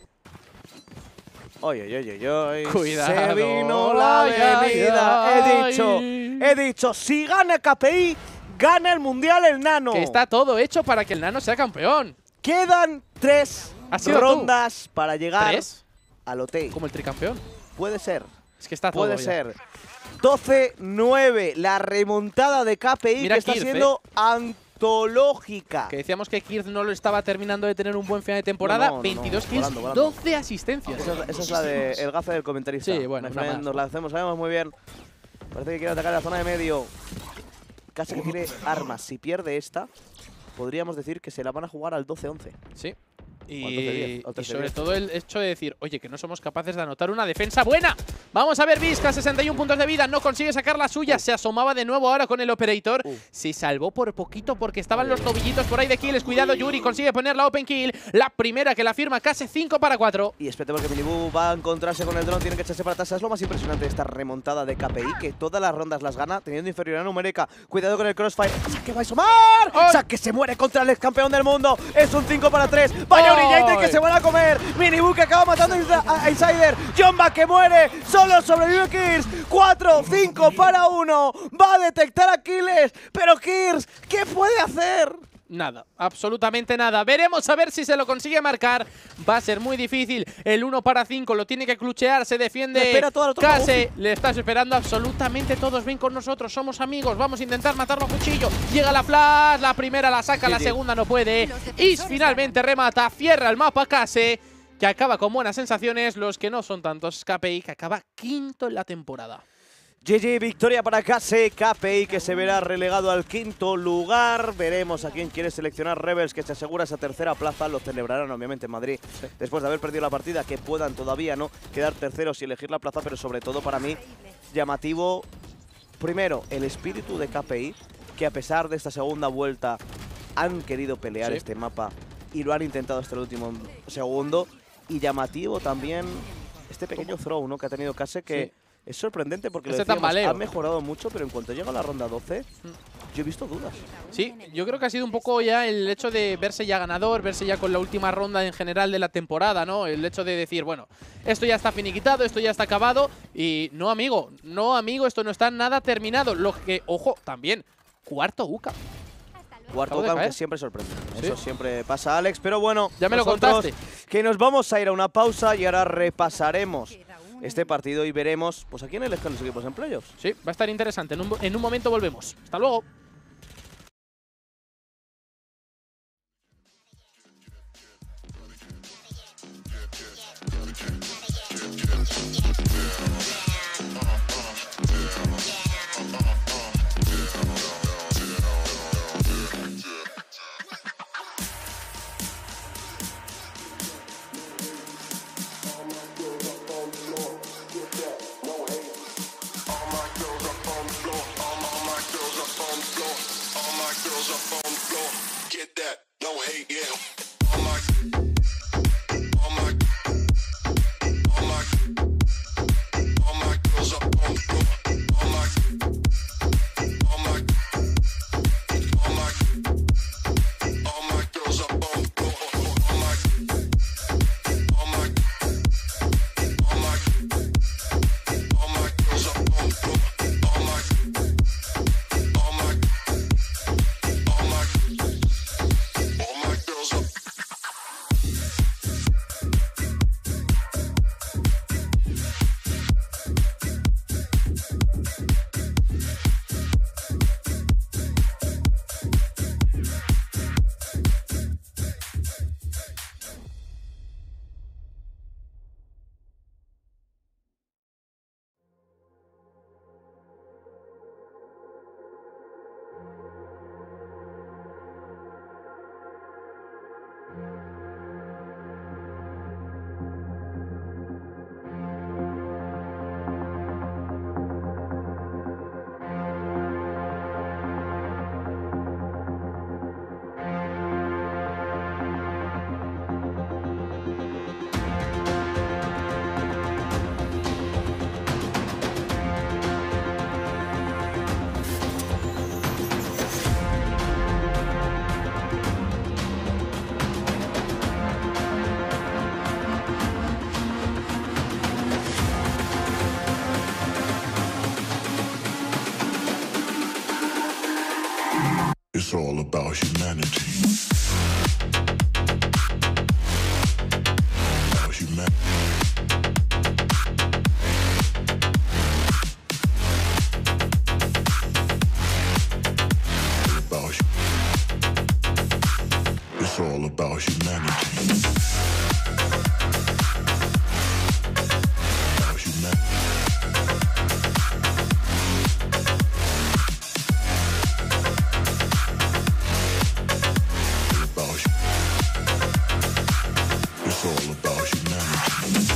Speaker 1: Oye, oye, oye, oye.
Speaker 3: Cuidado.
Speaker 1: Se vino la
Speaker 3: Ay, ay,
Speaker 1: venida.
Speaker 3: ay.
Speaker 1: He dicho, he dicho, si gana K P I, gana el Mundial el Nano.
Speaker 3: Que está todo hecho para que el Nano sea campeón.
Speaker 1: Quedan tres
Speaker 3: ¿Has sido
Speaker 1: rondas tú? para llegar
Speaker 3: ¿Tres?
Speaker 1: al hotel.
Speaker 3: Como el tricampeón.
Speaker 1: Puede ser.
Speaker 3: Es que está todo
Speaker 1: Puede
Speaker 3: ya.
Speaker 1: ser. doce nueve, la remontada de K P I
Speaker 3: Mira
Speaker 1: que está
Speaker 3: Kirth,
Speaker 1: siendo antológica.
Speaker 3: Que decíamos que Kirth no lo estaba terminando de tener un buen final de temporada.
Speaker 1: No, no, no,
Speaker 3: veintidós
Speaker 1: no,
Speaker 3: kills,
Speaker 1: volando, volando.
Speaker 3: doce asistencias.
Speaker 1: Esa, esa es la de el gafe del comentarista.
Speaker 3: Sí, bueno,
Speaker 1: My
Speaker 3: una
Speaker 1: friend,
Speaker 3: más.
Speaker 1: nos la hacemos, sabemos muy bien. Parece que quiere atacar la zona de medio. Casi que tiene armas. Si pierde esta, podríamos decir que se la van a jugar al doce once.
Speaker 3: Sí. Y,
Speaker 1: O al trece diez, o
Speaker 3: y
Speaker 1: trece
Speaker 3: sobre
Speaker 1: diez.
Speaker 3: todo el hecho de decir, oye, que no somos capaces de anotar una defensa buena. Vamos a ver, Vizca, sesenta y uno puntos de vida, no consigue sacar la suya.
Speaker 1: Uh.
Speaker 3: Se asomaba de nuevo ahora con el Operator.
Speaker 1: Uh.
Speaker 3: Se salvó por poquito porque estaban los tobillitos por ahí de kills. Cuidado, Yuri consigue poner la open kill. La primera que la firma Kase, cinco para cuatro.
Speaker 1: Y espérate porque Minibu va a encontrarse con el dron, tiene que echarse para atrás. Es lo más impresionante de esta remontada de K P I, que todas las rondas las gana teniendo inferioridad numérica. Cuidado con el crossfire. ¡Saque va a asomar!
Speaker 3: ¡Ay!
Speaker 1: ¡Saque se muere contra el ex campeón del mundo! Es un cinco para tres. ¡Vaya Orillator que se van a comer! Minibu que acaba matando a a Insider. Jomba que muere. Solo sobrevive Kirs. cuatro, cinco para uno. Va a detectar a Kiles. Pero Kirs, ¿qué puede hacer?
Speaker 3: Nada, absolutamente nada. Veremos a ver si se lo consigue marcar. Va a ser muy difícil. El uno para cinco lo tiene que cluchear. Se defiende
Speaker 1: Le espera toda la tropa
Speaker 3: Kase. Le estás esperando absolutamente todos. Ven con nosotros, somos amigos. Vamos a intentar matarlo a cuchillo. Llega la flash. La primera la saca, la segunda no puede. Y finalmente remata. Cierra el mapa Kase, que acaba con buenas sensaciones. Los que no son tantos, K P I, que acaba quinto en la temporada.
Speaker 1: G G, victoria para Kase, K P I que se verá relegado al quinto lugar. Veremos a quién quiere seleccionar Rebels, que se asegura esa tercera plaza. Lo celebrarán obviamente en Madrid, después de haber perdido la partida, que puedan todavía no quedar terceros y elegir la plaza, pero sobre todo para mí, llamativo, primero, el espíritu de K P I, que a pesar de esta segunda vuelta han querido pelear
Speaker 3: Sí.
Speaker 1: este mapa y lo han intentado hasta el último segundo. Y llamativo también este pequeño throw, ¿no?, que ha tenido Kase, que...
Speaker 3: Sí.
Speaker 1: Es sorprendente porque lo
Speaker 3: Ese
Speaker 1: decíamos,
Speaker 3: tambaleo.
Speaker 1: ha mejorado mucho, pero en cuanto llega a la ronda doce, yo he visto dudas.
Speaker 3: Sí, yo creo que ha sido un poco ya el hecho de verse ya ganador, verse ya con la última ronda en general de la temporada, ¿no? El hecho de decir, bueno, esto ya está finiquitado, esto ya está acabado. Y no, amigo, no, amigo, esto no está nada terminado. Lo que, ojo, también, cuarto U C A.
Speaker 1: Cuarto
Speaker 3: Acabo de
Speaker 1: aunque
Speaker 3: caer.
Speaker 1: siempre sorprende.
Speaker 3: Sí.
Speaker 1: Eso siempre pasa, Alex. Pero bueno,
Speaker 3: Ya me lo
Speaker 1: nosotros
Speaker 3: contaste.
Speaker 1: que nos vamos a ir a una pausa y ahora repasaremos este partido y veremos pues a quién eligen los equipos en playoffs.
Speaker 3: Sí, va a estar interesante. En un, en un momento volvemos. Hasta luego.
Speaker 4: All my girls up on the floor, all my, all my girls up on the floor. It's all about humanity. About humanity. It's all about humanity. About humanity. It's all about humanity.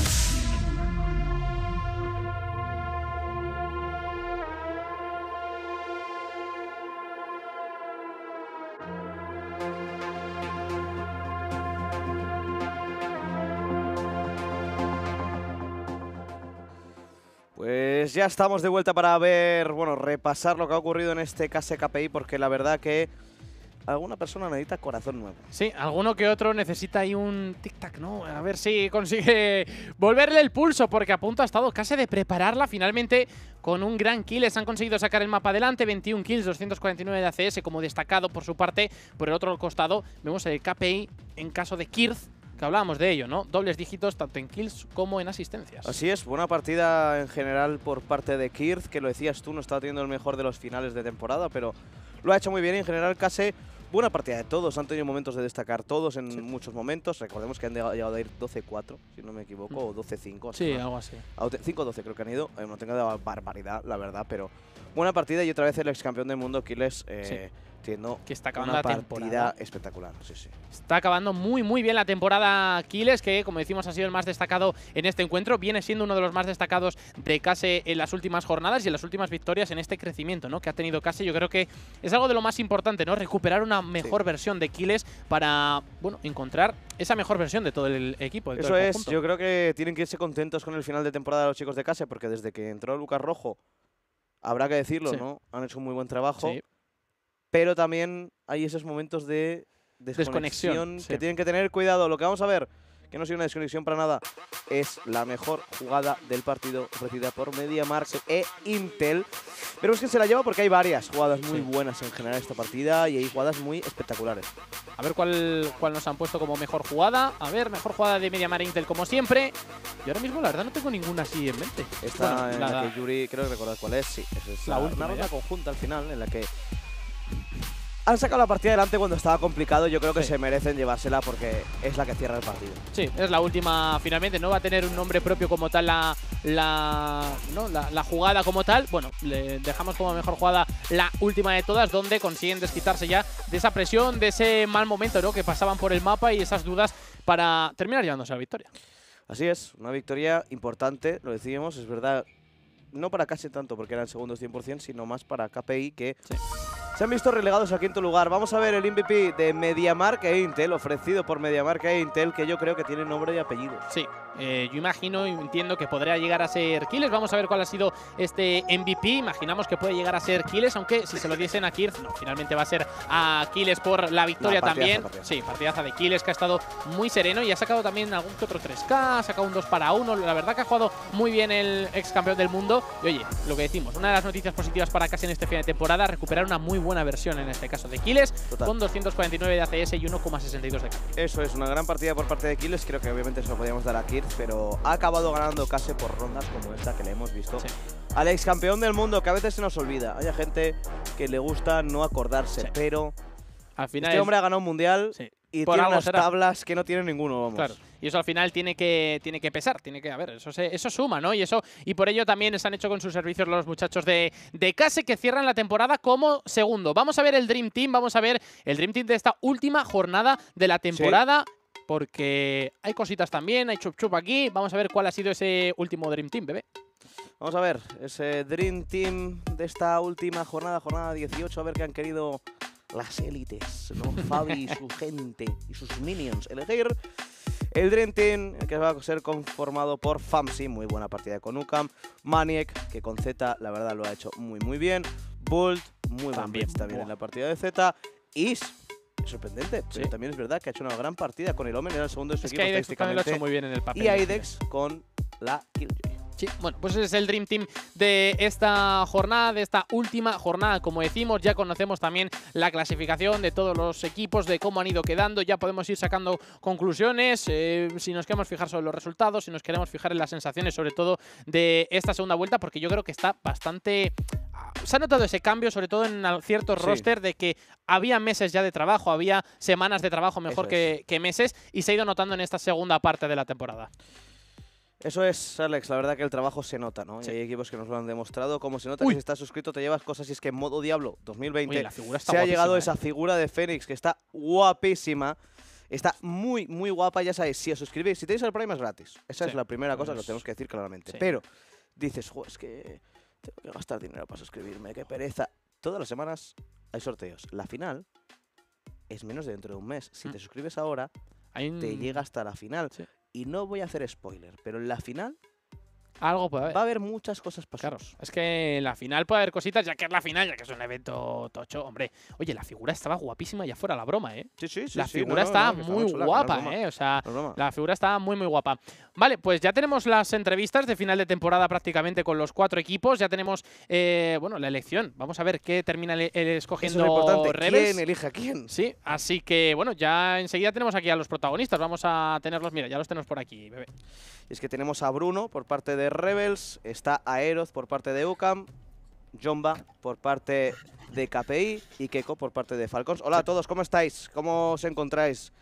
Speaker 1: Pues ya estamos de vuelta para ver, bueno, repasar lo que ha ocurrido en este K S K P I, porque la verdad que alguna persona necesita corazón nuevo.
Speaker 3: Sí, alguno que otro necesita ahí un tic-tac, ¿no? A ver si consigue volverle el pulso, porque a punto ha estado casi de prepararla. Finalmente, con un gran kill, les han conseguido sacar el mapa adelante. veintiún kills, doscientos cuarenta y nueve de A C S como destacado por su parte. Por el otro costado, vemos el K P I en caso de Kirth, que hablábamos de ello, ¿no? Dobles dígitos tanto en kills como en asistencias.
Speaker 1: Así es, buena partida en general por parte de Kirth, que lo decías tú, no estaba teniendo el mejor de los finales de temporada, pero lo ha hecho muy bien. Y en general, casi buena partida de todos, han tenido momentos de destacar todos en sí. muchos momentos. Recordemos que han llegado a ir doce cuatro, si no me equivoco, mm. o doce cinco.
Speaker 3: Sí, algo así.
Speaker 1: cinco doce creo que han ido, eh, no tengo de barbaridad, la verdad, pero buena partida. Y otra vez el ex campeón del mundo, Kiles, eh, sí. teniendo
Speaker 3: que está acabando
Speaker 1: una
Speaker 3: la
Speaker 1: partida
Speaker 3: temporada
Speaker 1: espectacular. Sí, sí.
Speaker 3: Está acabando muy muy bien la temporada Kiles, que como decimos ha sido el más destacado en este encuentro. Viene siendo uno de los más destacados de Case en las últimas jornadas y en las últimas victorias en este crecimiento, ¿no?, que ha tenido Case. Yo creo que es algo de lo más importante, ¿no?, recuperar una mejor sí. versión de Kiles para, bueno, encontrar esa mejor versión de todo el equipo. De
Speaker 1: Eso
Speaker 3: todo el
Speaker 1: es,
Speaker 3: conjunto.
Speaker 1: yo creo que tienen que irse contentos con el final de temporada de los chicos de Case, porque desde que entró Lucas Rojo, habrá que decirlo, sí. ¿no?, han hecho un muy buen trabajo. Sí. Pero también hay esos momentos de desconexión, desconexión sí. que tienen que tener cuidado. Lo que vamos a ver, que no ha sido una desconexión para nada, es la mejor jugada del partido ofrecida por MediaMarkt sí. e Intel. Pero es que se la lleva porque hay varias jugadas muy sí. buenas en general esta partida y hay jugadas muy espectaculares.
Speaker 3: A ver cuál, cuál nos han puesto como mejor jugada. A ver, mejor jugada de MediaMarkt e Intel como siempre. Y ahora mismo la verdad no tengo ninguna así en mente.
Speaker 1: Esta bueno, en la, la que Yuri, creo que recordar cuál es, sí. Esa es
Speaker 3: la,
Speaker 1: la
Speaker 3: última,
Speaker 1: una ronda conjunta al final en la que han sacado la partida adelante cuando estaba complicado. Yo creo que sí. se merecen llevársela porque es la que cierra el partido.
Speaker 3: Sí, es la última finalmente. No va a tener un nombre propio como tal la, la, ¿no? la, la jugada como tal. Bueno, le dejamos como mejor jugada la última de todas, donde consiguen desquitarse ya de esa presión, de ese mal momento, ¿no?, que pasaban por el mapa y esas dudas para terminar llevándose a la victoria.
Speaker 1: Así es, una victoria importante, lo decíamos, es verdad. No para Case tanto porque eran segundos cien por cien, sino más para K P I, que sí. se han visto relegados a quinto lugar. Vamos a ver el M V P de MediaMarkt e Intel, ofrecido por MediaMarkt e Intel, que yo creo que tiene nombre y apellido.
Speaker 3: Sí, eh, yo imagino y entiendo que podría llegar a ser Kiles. Vamos a ver cuál ha sido este M V P. Imaginamos que puede llegar a ser Kiles, aunque si se lo diesen a Kirth, no, finalmente va a ser a Kiles por la victoria no, partidaza, también. Partidaza. Sí, partidaza de Kiles, que ha estado muy sereno y ha sacado también algún que otro tres K, ha sacado un dos para uno. La verdad que ha jugado muy bien el ex campeón del mundo. Y oye, lo que decimos, una de las noticias positivas para Case en este final de temporada, recuperar una muy buena versión en este caso de Kiles, Total. con doscientos cuarenta y nueve de A C S y uno coma sesenta y dos de K.
Speaker 1: Eso es, una gran partida por parte de Kiles. Creo que obviamente se lo podíamos dar a Kirth, pero ha acabado ganando Case por rondas como esta que le hemos visto. Sí. Al ex campeón del mundo, que a veces se nos olvida. Hay gente que le gusta no acordarse, sí. pero al final este hombre ha ganado un mundial sí. y por tiene unas será. tablas que no tiene ninguno, vamos.
Speaker 3: Claro. Y eso al final tiene que, tiene que pesar, tiene que, a ver, eso, se, eso suma, ¿no? Y eso y por ello también se han hecho con sus servicios los muchachos de, de Case, que cierran la temporada como segundo. Vamos a ver el Dream Team, vamos a ver el Dream Team de esta última jornada de la temporada, sí. porque hay cositas también, hay chup chup aquí. Vamos a ver cuál ha sido ese último Dream Team, bebé.
Speaker 1: Vamos a ver ese Dream Team de esta última jornada, jornada dieciocho, a ver qué han querido las élites, ¿no? Fabi y su gente y sus minions elegir. El Dream Team, que va a ser conformado por Famsi, muy buena partida con Ukam. Maniac, que con Z, la verdad, lo ha hecho muy, muy bien. Bolt, muy buen blitz también en la partida de Z. Is, sorprendente, pero sí. también es verdad que ha hecho una gran partida con el Omen, era el segundo de su
Speaker 3: es
Speaker 1: equipo
Speaker 3: que estadísticamente. Lo ha hecho muy bien en el papel.
Speaker 1: Y Aidex con la Killjoy.
Speaker 3: Sí, bueno, pues ese es el Dream Team de esta jornada, de esta última jornada. Como decimos, ya conocemos también la clasificación de todos los equipos, de cómo han ido quedando. Ya podemos ir sacando conclusiones. Eh, si nos queremos fijar sobre los resultados, si nos queremos fijar en las sensaciones, sobre todo de esta segunda vuelta, porque yo creo que está bastante... Se ha notado ese cambio, sobre todo en ciertos
Speaker 1: Sí.
Speaker 3: roster, de que había meses ya de trabajo, había semanas de trabajo mejor que, que meses, y se ha ido notando en esta segunda parte de la temporada.
Speaker 1: Eso es, Alex, la verdad que el trabajo se nota, ¿no?
Speaker 3: Sí.
Speaker 1: Y hay equipos que nos lo han demostrado. Como se nota
Speaker 3: Uy.
Speaker 1: que si estás suscrito te llevas cosas y es que en modo Diablo dos mil veinte
Speaker 3: Oye, la figura está
Speaker 1: se ha llegado
Speaker 3: guapísima,
Speaker 1: esa figura de Fénix que está guapísima. Está muy, muy guapa, ya sabéis, si os suscribís, si tenéis el Prime es gratis. Esa
Speaker 3: Sí.
Speaker 1: es la primera cosa que
Speaker 3: Pues-
Speaker 1: os tenemos que decir claramente.
Speaker 3: sí.
Speaker 1: Pero dices, jo, es que tengo que gastar dinero para suscribirme, qué pereza. Todas las semanas hay sorteos. La final es menos de dentro de un mes. Si
Speaker 3: Mm.
Speaker 1: te suscribes ahora,
Speaker 3: Hay un-
Speaker 1: te llega hasta la final.
Speaker 3: Sí.
Speaker 1: Y no voy a hacer spoiler, pero en la final
Speaker 3: Algo puede haber.
Speaker 1: va a haber muchas cosas
Speaker 3: Claro,
Speaker 1: pasando.
Speaker 3: es que en la final puede haber cositas, ya que es la final, ya que es un evento tocho. Hombre, oye, la figura estaba guapísima, ya fuera la broma, ¿eh?
Speaker 1: Sí, sí, sí.
Speaker 3: la
Speaker 1: sí,
Speaker 3: figura
Speaker 1: no, no,
Speaker 3: está
Speaker 1: no, que
Speaker 3: muy
Speaker 1: chula, que no es
Speaker 3: guapa,
Speaker 1: broma,
Speaker 3: ¿eh? O sea,
Speaker 1: no es broma.
Speaker 3: la figura está muy, muy guapa. Vale, pues ya tenemos las entrevistas de final de temporada prácticamente con los cuatro equipos. Ya tenemos, eh, bueno, la elección. Vamos a ver qué termina el, el
Speaker 1: Eso
Speaker 3: escogiendo
Speaker 1: es lo importante.
Speaker 3: Rebels.
Speaker 1: ¿Quién elige a quién?
Speaker 3: Sí, así que, bueno, ya enseguida tenemos aquí a los protagonistas. Vamos a tenerlos, mira, ya los tenemos por aquí, bebé.
Speaker 1: Es que tenemos a Bruno por parte de Rebels, está Aeroz por parte de UCAM, Jomba por parte de K P I y Keko por parte de Falcons. Hola a todos, ¿cómo estáis? ¿Cómo os encontráis?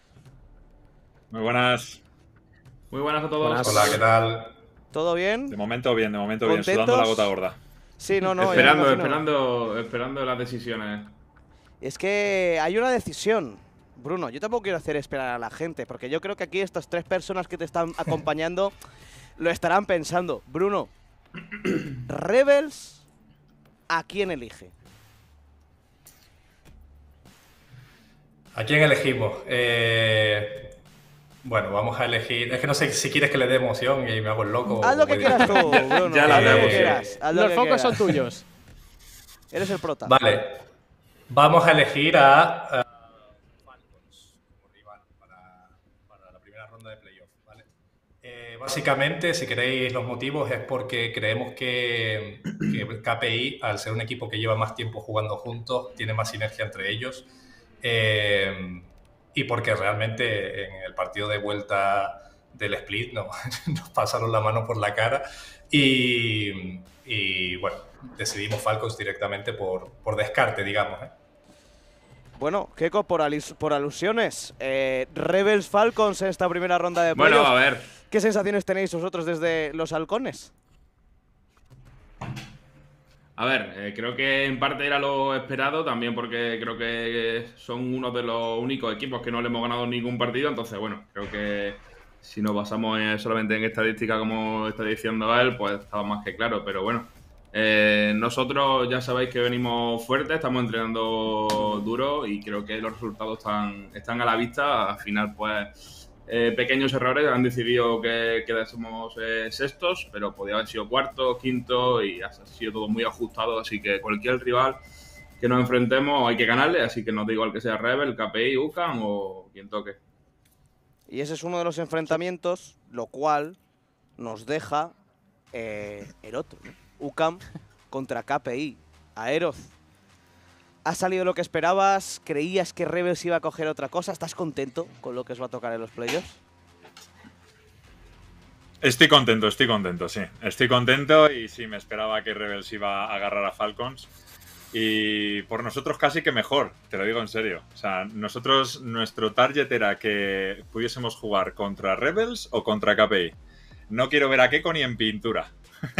Speaker 5: Muy buenas.
Speaker 6: Muy buenas a todos.
Speaker 7: Buenas.
Speaker 5: Hola, ¿qué tal?
Speaker 1: ¿Todo bien?
Speaker 5: De momento bien, de momento bien,
Speaker 1: ¿Contentos?
Speaker 5: sudando la gota gorda.
Speaker 1: Sí, no, no. ya me
Speaker 6: esperando,
Speaker 1: imagino.
Speaker 6: esperando, esperando las decisiones.
Speaker 1: Es que hay una decisión, Bruno. Yo tampoco quiero hacer esperar a la gente, porque yo creo que aquí estas tres personas que te están acompañando lo estarán pensando. Bruno, Rebels, ¿a quién elige?
Speaker 7: ¿A quién elegimos? Eh, bueno, vamos a elegir. Es que no sé si quieres que le dé emoción y me hago el loco.
Speaker 1: Haz lo que
Speaker 7: o-
Speaker 1: quieras tú, Bruno.
Speaker 6: Ya la
Speaker 1: haz lo que
Speaker 6: vemos,
Speaker 1: quieras, haz lo
Speaker 3: Los
Speaker 1: que
Speaker 3: focos son
Speaker 1: quieras.
Speaker 3: tuyos.
Speaker 1: Eres el prota.
Speaker 7: Vale. Vamos a elegir a. a Falcons como rival para, para la primera ronda de playoff. ¿Vale? Eh, básicamente, si queréis los motivos, es porque creemos que, que K P I, al ser un equipo que lleva más tiempo jugando juntos, tiene más sinergia entre ellos. Eh, y porque realmente en el partido de vuelta del split no, nos pasaron la mano por la cara y, y bueno, decidimos Falcons directamente por, por descarte, digamos. ¿eh?
Speaker 1: Bueno, Keko, por, alis- por alusiones, eh, Rebels Falcons en esta primera ronda de
Speaker 6: Bueno,
Speaker 1: playoffs.
Speaker 6: a ver.
Speaker 1: ¿Qué sensaciones tenéis vosotros desde los halcones?
Speaker 6: A ver, eh, creo que en parte era lo esperado, también porque creo que son uno de los únicos equipos que no le hemos ganado ningún partido, entonces bueno, creo que si nos basamos en- solamente en estadística como está diciendo él, pues estaba más que claro, pero bueno, eh, nosotros ya sabéis que venimos fuertes, estamos entrenando duro y creo que los resultados están, están a la vista, al final pues eh, pequeños errores han decidido que quedásemos eh, sextos, pero podía haber sido cuarto, quinto y ha sido todo muy ajustado, así que cualquier rival que nos enfrentemos hay que ganarle, así que no da igual que sea Rebel, K P I, UCAM o quien toque.
Speaker 1: Y ese es uno de los enfrentamientos, lo cual nos deja eh, el otro, ¿no? UCAM contra K P I. Aeroz, ¿ha salido lo que esperabas? ¿Creías que Rebels iba a coger otra cosa? ¿Estás contento con lo que os va a tocar en los playoffs?
Speaker 5: Estoy contento, estoy contento, sí. Estoy contento y sí, me esperaba que Rebels iba a agarrar a Falcons. Y por nosotros casi que mejor, te lo digo en serio. O sea, nosotros, nuestro target era que pudiésemos jugar contra Rebels o contra K P I. No quiero ver a Keko ni en pintura.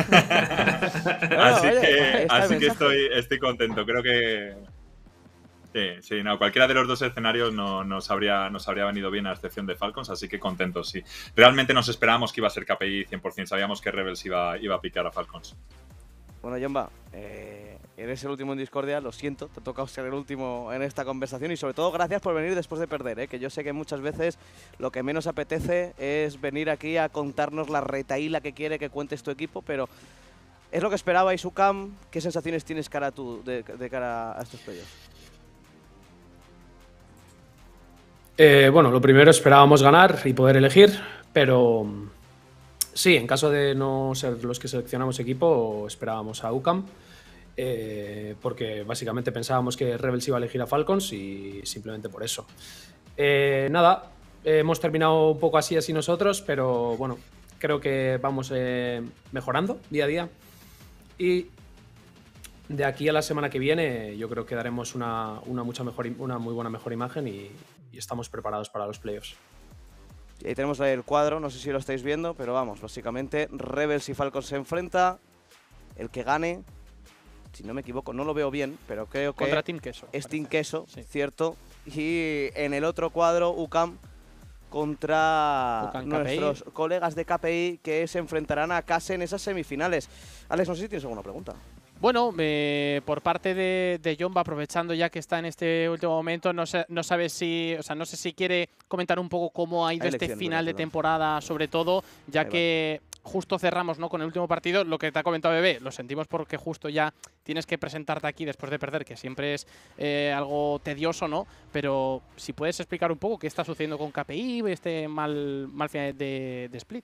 Speaker 5: así
Speaker 1: oye,
Speaker 5: que,
Speaker 1: ahí está el
Speaker 5: así que
Speaker 1: mensaje.
Speaker 5: estoy, estoy contento. Creo que... Sí, sí, no, cualquiera de los dos escenarios no, nos, habría, nos habría venido bien a excepción de Falcons, así que contentos, sí. Realmente nos esperábamos que iba a ser K P I cien por cien, sabíamos que Rebels iba, iba a picar a Falcons.
Speaker 1: Bueno, Jomba, eh, eres el último en Discordia, lo siento, te ha tocado ser el último en esta conversación y sobre todo gracias por venir después de perder, ¿eh? Que yo sé que muchas veces lo que menos apetece es venir aquí a contarnos la retaíla que quiere que cuentes tu equipo, pero es lo que esperabais, UCAM. ¿Qué sensaciones tienes cara tú de, de cara a estos playoffs?
Speaker 8: Eh, bueno, lo primero esperábamos ganar y poder elegir, pero Sí, en caso de no ser los que seleccionamos equipo, esperábamos a UCAM, eh, porque básicamente pensábamos que Rebels iba a elegir a Falcons y simplemente por eso. Eh, nada, eh, hemos terminado un poco así, así nosotros, pero bueno, creo que vamos eh, mejorando día a día. Y de aquí a la semana que viene yo creo que daremos una, una, mucha mejor, una muy buena mejor imagen y, y estamos preparados para los playoffs.
Speaker 1: Y ahí tenemos el cuadro, no sé si lo estáis viendo, pero vamos, básicamente Rebels y Falcons se enfrenta. El que gane, si no me equivoco, no lo veo bien, pero creo que
Speaker 3: Contra Team Queso.
Speaker 1: es
Speaker 3: parece.
Speaker 1: Team Queso,
Speaker 3: Sí.
Speaker 1: cierto. Y en el otro cuadro, UCAM contra
Speaker 3: UCAM K P I.
Speaker 1: nuestros colegas de K P I que se enfrentarán a Case en esas semifinales. Alex, no sé si tienes alguna pregunta.
Speaker 3: Bueno, eh, por parte de, de Jomba, aprovechando ya que está en este último momento, no sé, no sabe si, o sea, no sé si quiere comentar un poco cómo ha ido
Speaker 1: Hay
Speaker 3: este
Speaker 1: elecciones,
Speaker 3: final de
Speaker 1: ¿verdad?
Speaker 3: temporada, sobre todo, ya
Speaker 1: Ahí va.
Speaker 3: que justo cerramos, ¿no?, con el último partido. Lo que te ha comentado Bebé, lo sentimos porque justo ya tienes que presentarte aquí después de perder, que siempre es eh, algo tedioso, ¿no? Pero si puedes explicar un poco qué está sucediendo con K P I, este mal, mal final de, de Split.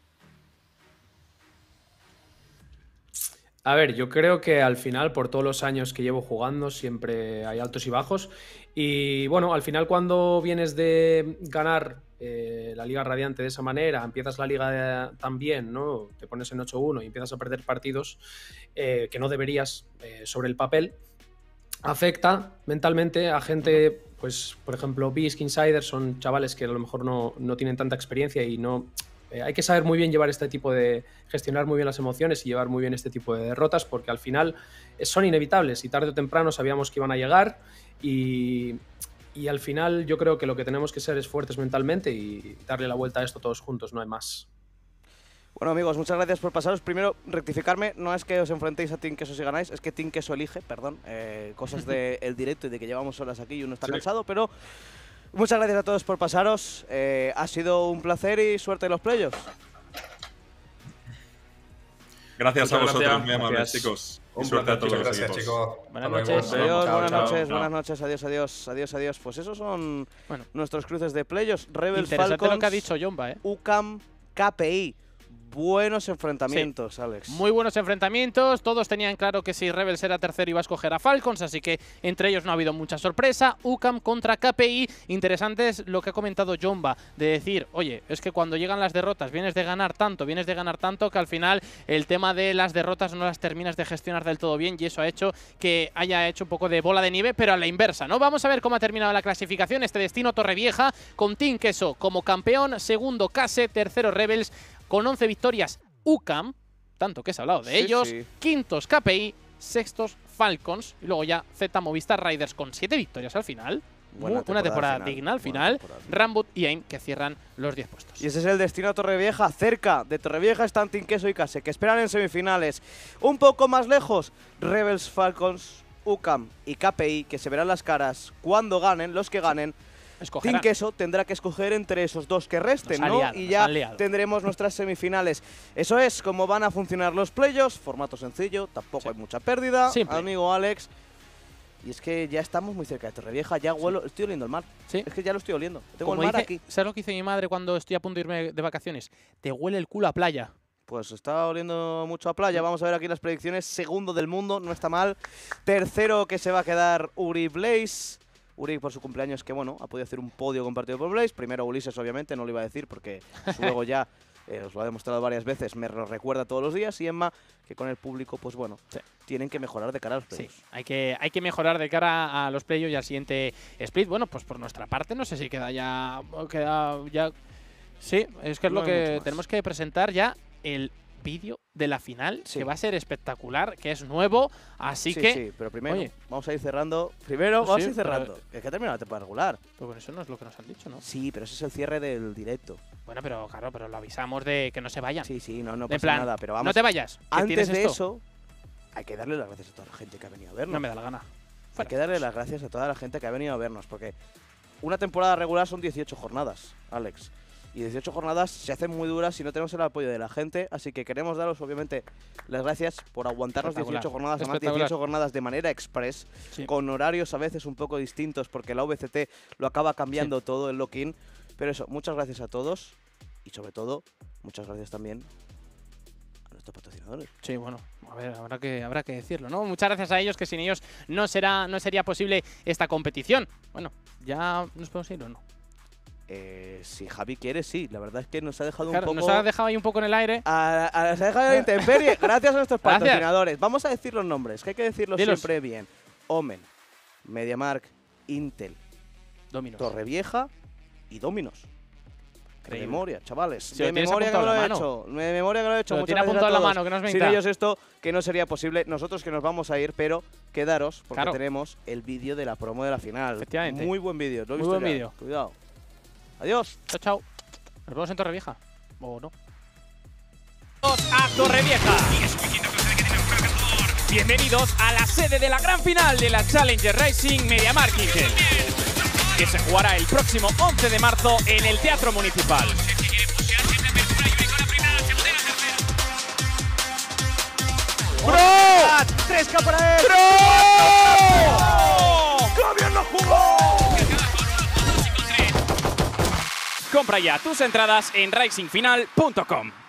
Speaker 8: A ver, yo creo que al final, por todos los años que llevo jugando, siempre hay altos y bajos. Y bueno, al final cuando vienes de ganar eh, la Liga Radiante de esa manera, empiezas la Liga también, ¿no? Te pones en ocho uno y empiezas a perder partidos eh, que no deberías eh, sobre el papel, afecta mentalmente a gente, pues por ejemplo, Bisk, Insider, son chavales que a lo mejor no, no tienen tanta experiencia y no... Eh, hay que saber muy bien llevar este tipo de... gestionar muy bien las emociones y llevar muy bien este tipo de derrotas, porque al final eh, son inevitables y tarde o temprano sabíamos que iban a llegar y, y al final yo creo que lo que tenemos que ser es fuertes mentalmente y darle la vuelta a esto todos juntos, no hay más.
Speaker 1: Bueno, amigos, muchas gracias por pasaros. Primero, rectificarme, no es que os enfrentéis a Team Queso si ganáis, es que Team Queso elige, perdón, eh, cosas del directo y de que llevamos horas aquí y uno está
Speaker 6: Sí.
Speaker 1: cansado, pero muchas gracias a todos por pasaros. Eh, ha sido un placer y suerte en los playoffs.
Speaker 5: Gracias
Speaker 6: Muchas
Speaker 5: a vosotros,
Speaker 6: gracias.
Speaker 5: muy amables,
Speaker 6: Gracias.
Speaker 5: chicos. Y
Speaker 6: Un
Speaker 5: suerte a
Speaker 6: placer,
Speaker 5: todos
Speaker 7: Muchas
Speaker 5: los
Speaker 7: gracias,
Speaker 5: equipos.
Speaker 7: chicos.
Speaker 3: Buenas
Speaker 7: Hasta luego.
Speaker 3: noches.
Speaker 1: Adiós,
Speaker 6: Chao,
Speaker 1: buenas
Speaker 6: chao.
Speaker 1: noches,
Speaker 6: Chao.
Speaker 1: buenas noches, adiós, adiós, adiós, adiós. Pues esos son
Speaker 3: Bueno,
Speaker 1: nuestros cruces de playoffs. Rebels,
Speaker 3: interesante
Speaker 1: Falcons,
Speaker 3: lo que ha dicho Jomba, ¿eh?
Speaker 1: UCAM, K P I. Buenos enfrentamientos, Alex.
Speaker 3: Muy buenos enfrentamientos, todos tenían claro que si Rebels era tercero iba a escoger a Falcons, así que entre ellos no ha habido mucha sorpresa. UCAM contra K P I, interesante es lo que ha comentado Jomba, de decir, oye, es que cuando llegan las derrotas vienes de ganar tanto, vienes de ganar tanto, que al final el tema de las derrotas no las terminas de gestionar del todo bien y eso ha hecho que haya hecho un poco de bola de nieve, pero a la inversa, ¿no? Vamos a ver cómo ha terminado la clasificación, este destino Torrevieja, con Team Queso como campeón, segundo Case, tercero Rebels, con once victorias UCAM, tanto que se ha hablado de
Speaker 1: Sí,
Speaker 3: ellos,
Speaker 1: sí.
Speaker 3: quintos K P I, sextos Falcons, y luego ya Z Movistar Riders con siete victorias al final.
Speaker 1: Buena
Speaker 3: Mu- una
Speaker 1: temporada
Speaker 3: temporada
Speaker 1: final,
Speaker 3: digna al
Speaker 1: buena
Speaker 3: final.
Speaker 1: temporada.
Speaker 3: Rambut y AIM que cierran los diez puestos.
Speaker 1: Y ese es el destino Torrevieja. Cerca de Torrevieja están Team Queso y Case, que esperan en semifinales. Un poco más lejos, Rebels, Falcons, UCAM y K P I, que se verán las caras cuando ganen, los que ganen.
Speaker 3: Escogerán.
Speaker 1: Team Queso tendrá que escoger entre esos dos que resten,
Speaker 3: Nos ha
Speaker 1: ¿no?
Speaker 3: liado,
Speaker 1: y
Speaker 3: nos
Speaker 1: ya
Speaker 3: han liado.
Speaker 1: tendremos nuestras semifinales. Eso es como van a funcionar los playoffs. Formato sencillo, tampoco
Speaker 3: Sí.
Speaker 1: hay mucha pérdida.
Speaker 3: Simple.
Speaker 1: Amigo Alex. Y es que ya estamos muy cerca de Torrevieja. Ya huelo, estoy oliendo el mar.
Speaker 3: Sí.
Speaker 1: Es que ya lo estoy oliendo. Tengo
Speaker 3: Como
Speaker 1: el mar
Speaker 3: dice,
Speaker 1: aquí.
Speaker 3: ¿sabes lo que dice mi madre cuando estoy a punto de irme de vacaciones? Te huele el culo a playa.
Speaker 1: Pues está oliendo mucho a playa. Vamos a ver aquí las predicciones. Segundo del mundo, no está mal. Tercero que se va a quedar Uri Blaze. Uri por su cumpleaños, que bueno, ha podido hacer un podio compartido por Blaze. Primero Ulises, obviamente, no lo iba a decir porque luego ya eh, os lo ha demostrado varias veces, me lo recuerda todos los días. Y Emma, que con el público, pues bueno,
Speaker 3: Sí.
Speaker 1: tienen que mejorar de cara a los
Speaker 3: Sí,
Speaker 1: playoffs.
Speaker 3: hay que, hay que mejorar de cara a los playoffs y al siguiente split. Bueno, pues por nuestra parte, no sé si queda ya. Queda ya. Sí, es que es
Speaker 1: No
Speaker 3: lo
Speaker 1: hay mucho
Speaker 3: que
Speaker 1: más.
Speaker 3: tenemos que presentar ya el vídeo de la final,
Speaker 1: Sí.
Speaker 3: que va a ser espectacular, que es nuevo. Así
Speaker 1: sí,
Speaker 3: que.
Speaker 1: sí, pero primero
Speaker 3: oye.
Speaker 1: vamos a ir cerrando. Primero
Speaker 3: Pues
Speaker 1: vamos
Speaker 3: sí,
Speaker 1: a ir
Speaker 3: pero-
Speaker 1: cerrando. Es que ha terminado la temporada regular.
Speaker 3: Pero con eso no es lo que nos han dicho, ¿no?
Speaker 1: Sí, pero ese es el cierre del directo.
Speaker 3: Bueno, pero claro, pero lo avisamos de que no se vayan.
Speaker 1: Sí, sí, no, no
Speaker 3: En
Speaker 1: pasa
Speaker 3: plan,
Speaker 1: nada. Pero vamos,
Speaker 3: no te vayas. que
Speaker 1: antes
Speaker 3: tienes
Speaker 1: de
Speaker 3: esto.
Speaker 1: eso, hay que darle las gracias a toda la gente que ha venido a vernos.
Speaker 3: No me da la gana.
Speaker 1: Hay
Speaker 3: Fuera.
Speaker 1: que darle las gracias a toda la gente que ha venido a vernos, porque una temporada regular son dieciocho jornadas, Alex. Y dieciocho jornadas se hacen muy duras si no tenemos el apoyo de la gente, así que queremos daros, obviamente, las gracias por aguantarnos
Speaker 3: Espectacular,
Speaker 1: dieciocho jornadas, además
Speaker 3: espectacular.
Speaker 1: dieciocho jornadas de manera express,
Speaker 3: Sí.
Speaker 1: con horarios a veces un poco distintos, porque la V C T lo acaba cambiando todo el lock-in. Pero eso, muchas gracias a todos. Y sobre todo, muchas gracias también a nuestros patrocinadores.
Speaker 3: Sí, bueno, a ver, habrá que, habrá que decirlo, ¿no? Muchas gracias a ellos, que sin ellos no, será, no sería posible esta competición. Bueno, ¿ya nos podemos ir o no?
Speaker 1: Eh, si Javi quiere, sí. La verdad es que nos ha dejado
Speaker 3: Claro,
Speaker 1: un poco...
Speaker 3: nos ha dejado ahí un poco en el aire.
Speaker 1: A, a, nos ha dejado en la intemperie. Gracias a nuestros
Speaker 3: Gracias.
Speaker 1: patrocinadores. Vamos a decir los nombres, que hay que decirlos
Speaker 3: Dilos.
Speaker 1: siempre bien. Omen, MediaMarkt, Intel,
Speaker 3: Dominos.
Speaker 1: Torrevieja y Dominos. De
Speaker 3: Increíble.
Speaker 1: memoria, chavales.
Speaker 3: Si
Speaker 1: de
Speaker 3: lo tienes
Speaker 1: memoria que
Speaker 3: apuntado
Speaker 1: lo
Speaker 3: en
Speaker 1: he
Speaker 3: la
Speaker 1: hecho. De memoria que lo he hecho.
Speaker 3: Lo
Speaker 1: Muchas
Speaker 3: tiene
Speaker 1: gracias
Speaker 3: apuntado
Speaker 1: a
Speaker 3: en la
Speaker 1: todos.
Speaker 3: mano, que no es
Speaker 1: Sin
Speaker 3: mitad.
Speaker 1: ellos esto, que no sería posible. Nosotros que nos vamos a ir, pero quedaros, porque
Speaker 3: Claro.
Speaker 1: tenemos el vídeo de la promo de la final.
Speaker 3: Efectivamente.
Speaker 1: Muy buen vídeo. Lo he
Speaker 3: Muy
Speaker 1: visto
Speaker 3: buen
Speaker 1: ya.
Speaker 3: vídeo.
Speaker 1: Cuidado. Adiós.
Speaker 3: Chao, chao. Nos vemos en Torrevieja. ¿O no? A Torrevieja. Bienvenidos a la sede de la gran final de la Challenger Racing MediaMarkt Intel, que se jugará el próximo once de marzo en el Teatro Municipal.
Speaker 1: ¡Bro! ¡tres K para él! ¡Bro! ¡Qué bien lo jugó!
Speaker 3: Compra ya tus entradas en racing final punto com.